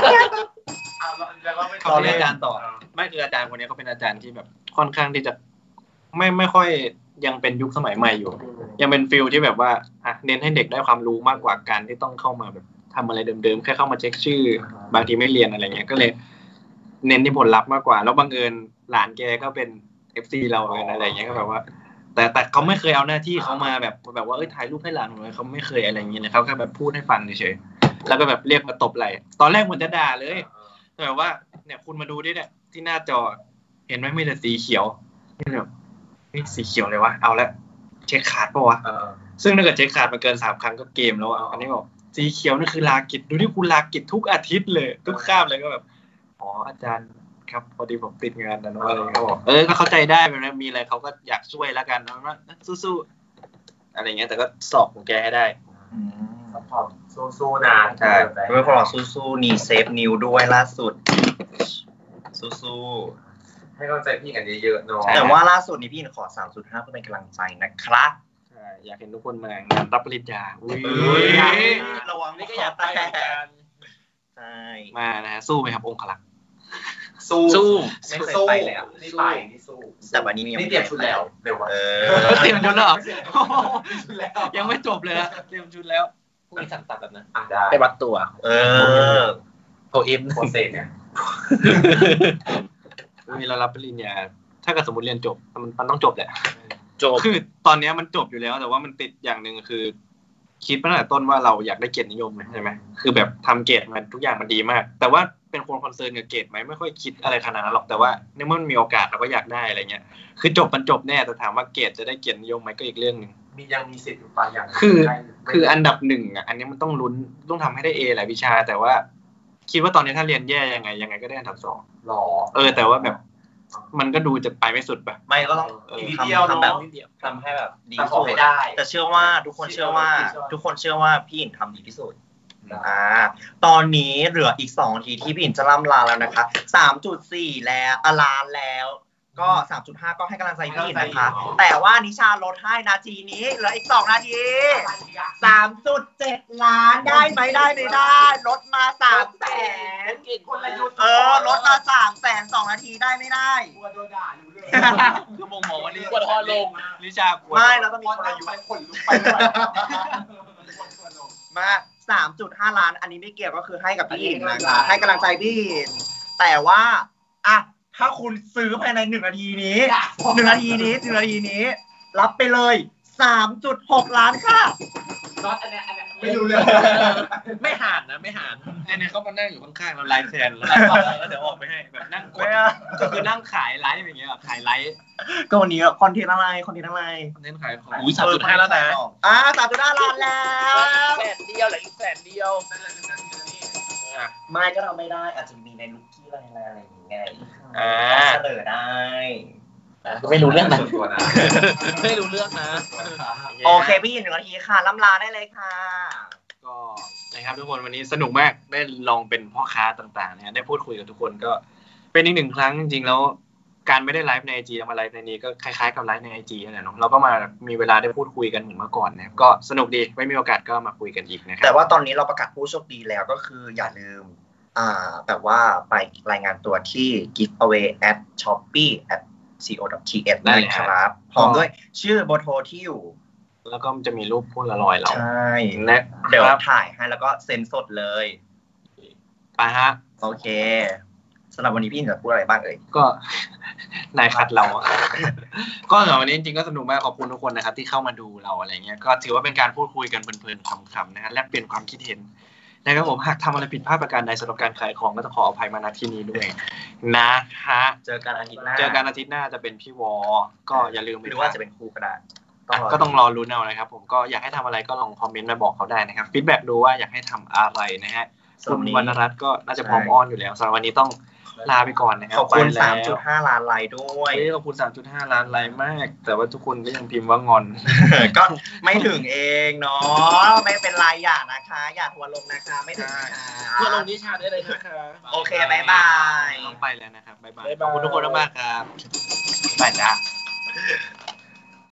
เขาเป็นอาจารย์ต่อไม่คืออาจารย์คนนี้เขาเป็นอาจารย์ที่แบบค่อนข้างที่จะไม่ค่อยยังเป็นยุคสมัยใหม่อยู่ยังเป็นฟิลที่แบบว่าเน้นให้เด็กได้ความรู้มากกว่าการที่ต้องเข้ามาแบบทำอะไรเดิมๆแค่เข้ามาเช็คชื่อบางทีไม่เรียนอะไรเงี้ยก็เลยเน้นที่ผลลัพธ์มากกว่าแล้วบังเอิญหลานแกก็เป็น FC เราอะไรเงี้ยก็แบบว่าแต่เขาไม่เคยเอาหน้าที่เขามาแบบว่าถ่ายรูปให้หลานหน่อยเขาไม่เคยอะไรเงี้ยนะเขาแค่แบบพูดให้ฟังเฉยๆแล้วก็แบบเรียกมาตบไหล่ตอนแรกมันจะด่าเลยแต่แบบว่าเนี่ยคุณมาดูดิเนี่ยที่หน้าจอเห็นไหมมีแต่สีเขียวนี่แบบสีเขียวเลยวะเอาละเช็คขาดป่ะวะซึ่งถ้าเกิดเช็คขาดมาเกิน3 ครั้งก็เกมแล้วอันนี้บอกสีเขียวนั่นคือลากิจดูที่คุณลากิจทุกอาทิตย์เลยทุกคาบเลยก็แบบอาจารย์ครับพอดีผมติดงานนะอะไรเขาบอกก็เข้าใจได้แบบนั้นมีอะไรเขาก็อยากช่วยแล้วกันนะสู้ๆอะไรเงี้ยแต่ก็สอบของแกให้ได้ซัพพอร์ตสู้ๆนะใช่ไม่พอสู้ๆนี่เซฟนิวด้วยล่าสุดสู้ๆให้กำลังใจพี่กันเยอะๆเนาะแต่ว่าล่าสุดนี้พี่ขอ 3.5 เพื่อเป็นกำลังใจนะครับใช่อยากเห็นทุกคนมางานรับปริญญาระวังนี่ก็อยากไปกันใช่มานะสู้ไหมครับองคลักษ์สู้ไม่เคยไปเลยนี่ไปนี่สู้แต่วันนี้นี่เตรียมชุดแล้วเร็วเตรียมชุดแล้วยังไม่จบเลยเตรียมชุดแล้วพรุ่งนี้สั่งตัดแบบนั้นไปวัดตัวโอเอ็มโปรเซสเนี่ยมีเรารับปริญญาถ้าเกิดสมมติเรียนจบมันต้องจบแหละจบคือตอนนี้มันจบอยู่แล้วแต่ว่ามันติดอย่างนึงคือคิดมาตั้งแต่ต้นว่าเราอยากได้เกียรตินิยมใช่ไหมคือแบบทำเกรดมันทุกอย่างมันดีมากแต่ว่าเป็นคนคอนเซิร์นกับเกรดไหมไม่ค่อยคิดอะไรขนาดนั้นหรอกแต่ว่าในเมื่อมันมีโอกาสเราก็อยากได้อะไรเงี้ยคือจบมันจบแน่แต่ถามว่าเกรดจะได้เกียรตินิยมไหมก็อีกเรื่องนึงยังมีสิทธิ์อยู่ป่ะอย่างคืออันดับ1อันนี้มันต้องลุ้นต้องทำให้ได้ A หลายวิชาแต่ว่าคิดว่าตอนนี้ถ้าเรียนแย่ยังไงก็ได้อันดับ2 หรอแต่ว่าแบบมันก็ดูจะไปไม่สุดป่ะไม่ก็ต้องทำแบบทำให้แบบดีที่สุดแต่เชื่อว่าทุกคนเชื่อว่าพี่หญิงทำดีที่สุดตอนนี้เหลืออีก2 นาทีที่พี่หญิงจะล่ำลาแล้วนะคะ 3.4 แล้วล้านแล้วก็ 3.5 ก็ให้กำลังใจพี่หญิงนะคะแต่ว่านิชาลดให้นาทีนี้เหลืออีก2 นาที 3.7 ล้านได้ไหมได้ไม่ได้ลดมา300,000ลดมา300,000 2 นาทีได้ไม่ได้กลัวโดนด่ารู้เลยคือมองว่านี่กลัวทอลงนิชากลัวไม่เราต้องมีคนอยู่ไปขนลุกไปด้วยมา 3.5 ล้านอันนี้ไม่เกี่ยวก็คือให้กับพี่หญิงนะคะให้กำลังใจพี่หญิงแต่ว่าถ้าคุณซื้อภายใน1 นาทีนี้รับไปเลย 3.6 ล้านค่ะน็อตอันนี้ไม่รู้เรื่องไม่ห่านนะไม่ห่านเนี่ยเขามานั่งอยู่ข้างๆเราไลฟ์แทนแล้วเดี๋ยวออกไปให้แบบนั่งกดก็คือนั่งขายไลฟ์อย่างเงี้ยขายไลฟ์ก็วันนี้คอนเทนต์อะไรคอนเทนต์ขายของ 3.5 แล้วนะ 3.5 ล้านแล้ว 100,000เดียวเหลืออีก100,000เดียวไม่ก็ทำไม่ได้อาจจะมีในลุคที่อะไรอย่างเงี้ยเสนอได้ไม่รู้เรื่องนะไม่รู้เรื่องนะโอเคพี่1 นาทีค่ะล่ำลาได้เลยค่ะก็นะครับทุกคนวันนี้สนุกมากได้ลองเป็นพ่อค้าต่างๆนะได้พูดคุยกับทุกคนก็เป็นอีก1 ครั้งจริงๆแล้วการไม่ได้ไลฟ์ใน IG มาไลฟ์ในนี้ก็คล้ายๆกับไลฟ์ใน IG นั่นแหละเนาะเราก็มามีเวลาได้พูดคุยกันเหมือนเมื่อก่อนนะก็สนุกดีไม่มีโอกาสก็มาคุยกันอีกนะครับแต่ว่าตอนนี้เราประกาศผู้โชคดีแล้วก็คืออย่าลืมแบบว่าไปรายงานตัวที่ giveaway at shopee at co.th นะครับพร้อมด้วยชื่อเบอร์โทรที่อยู่แล้วก็จะมีรูปโพลารอยด์เราใช่เดี๋ยวถ่ายให้แล้วก็เซ็นสดเลยไปฮะโอเคสำหรับวันนี้พี่จะพูดอะไรบ้างก็นายคัดเราก็สำหรับวันนี้จริงๆก็สนุกมากขอบคุณทุกคนนะครับที่เข้ามาดูเราอะไรเงี้ยก็ถือว่าเป็นการพูดคุยกันเพลินๆขำๆนะฮะแลกเปลี่ยนความคิดเห็นนะครับผมหากทำอะไรผิดพลาดประการใดสำหรับการขายของก็ต้องขออภัยมาณที่นี้ด้วยนะฮะเจอกันอาทิตย์หน้าจะเป็นพี่วอก็อย่าลืมหรือว่าจะเป็นครูก็ได้ก็ต้องรอลุ้นเอานะครับผมก็อยากให้ทำอะไรก็ลองคอมเมนต์มาบอกเขาได้นะครับฟีดแบ็กดูว่าอยากให้ทำอะไรนะฮะคุณวรรณรัตน์ก็น่าจะพร้อมอ้อนอยู่แล้วสำหรับวันนี้ต้องลาไปก่อนนะครับขอบคุณ 3.5 ล้านไลค์ด้วยขอบคุณ 3.5 ล้านไลค์มากแต่ว่าทุกคนก็ยังพิมพ์ว่างอนก็ไม่ถึงเองเนาะไม่เป็นไรอย่านะคะอย่าทัวร์ลงนะคะไม่ถึงนะคะทัวร์ลงนิชาได้เลยนะคะโอเคบ๊ายบายต้องไปแล้วนะครับบ๊ายบายขอบคุณทุกคนมากครับบ๊ายบายจ้า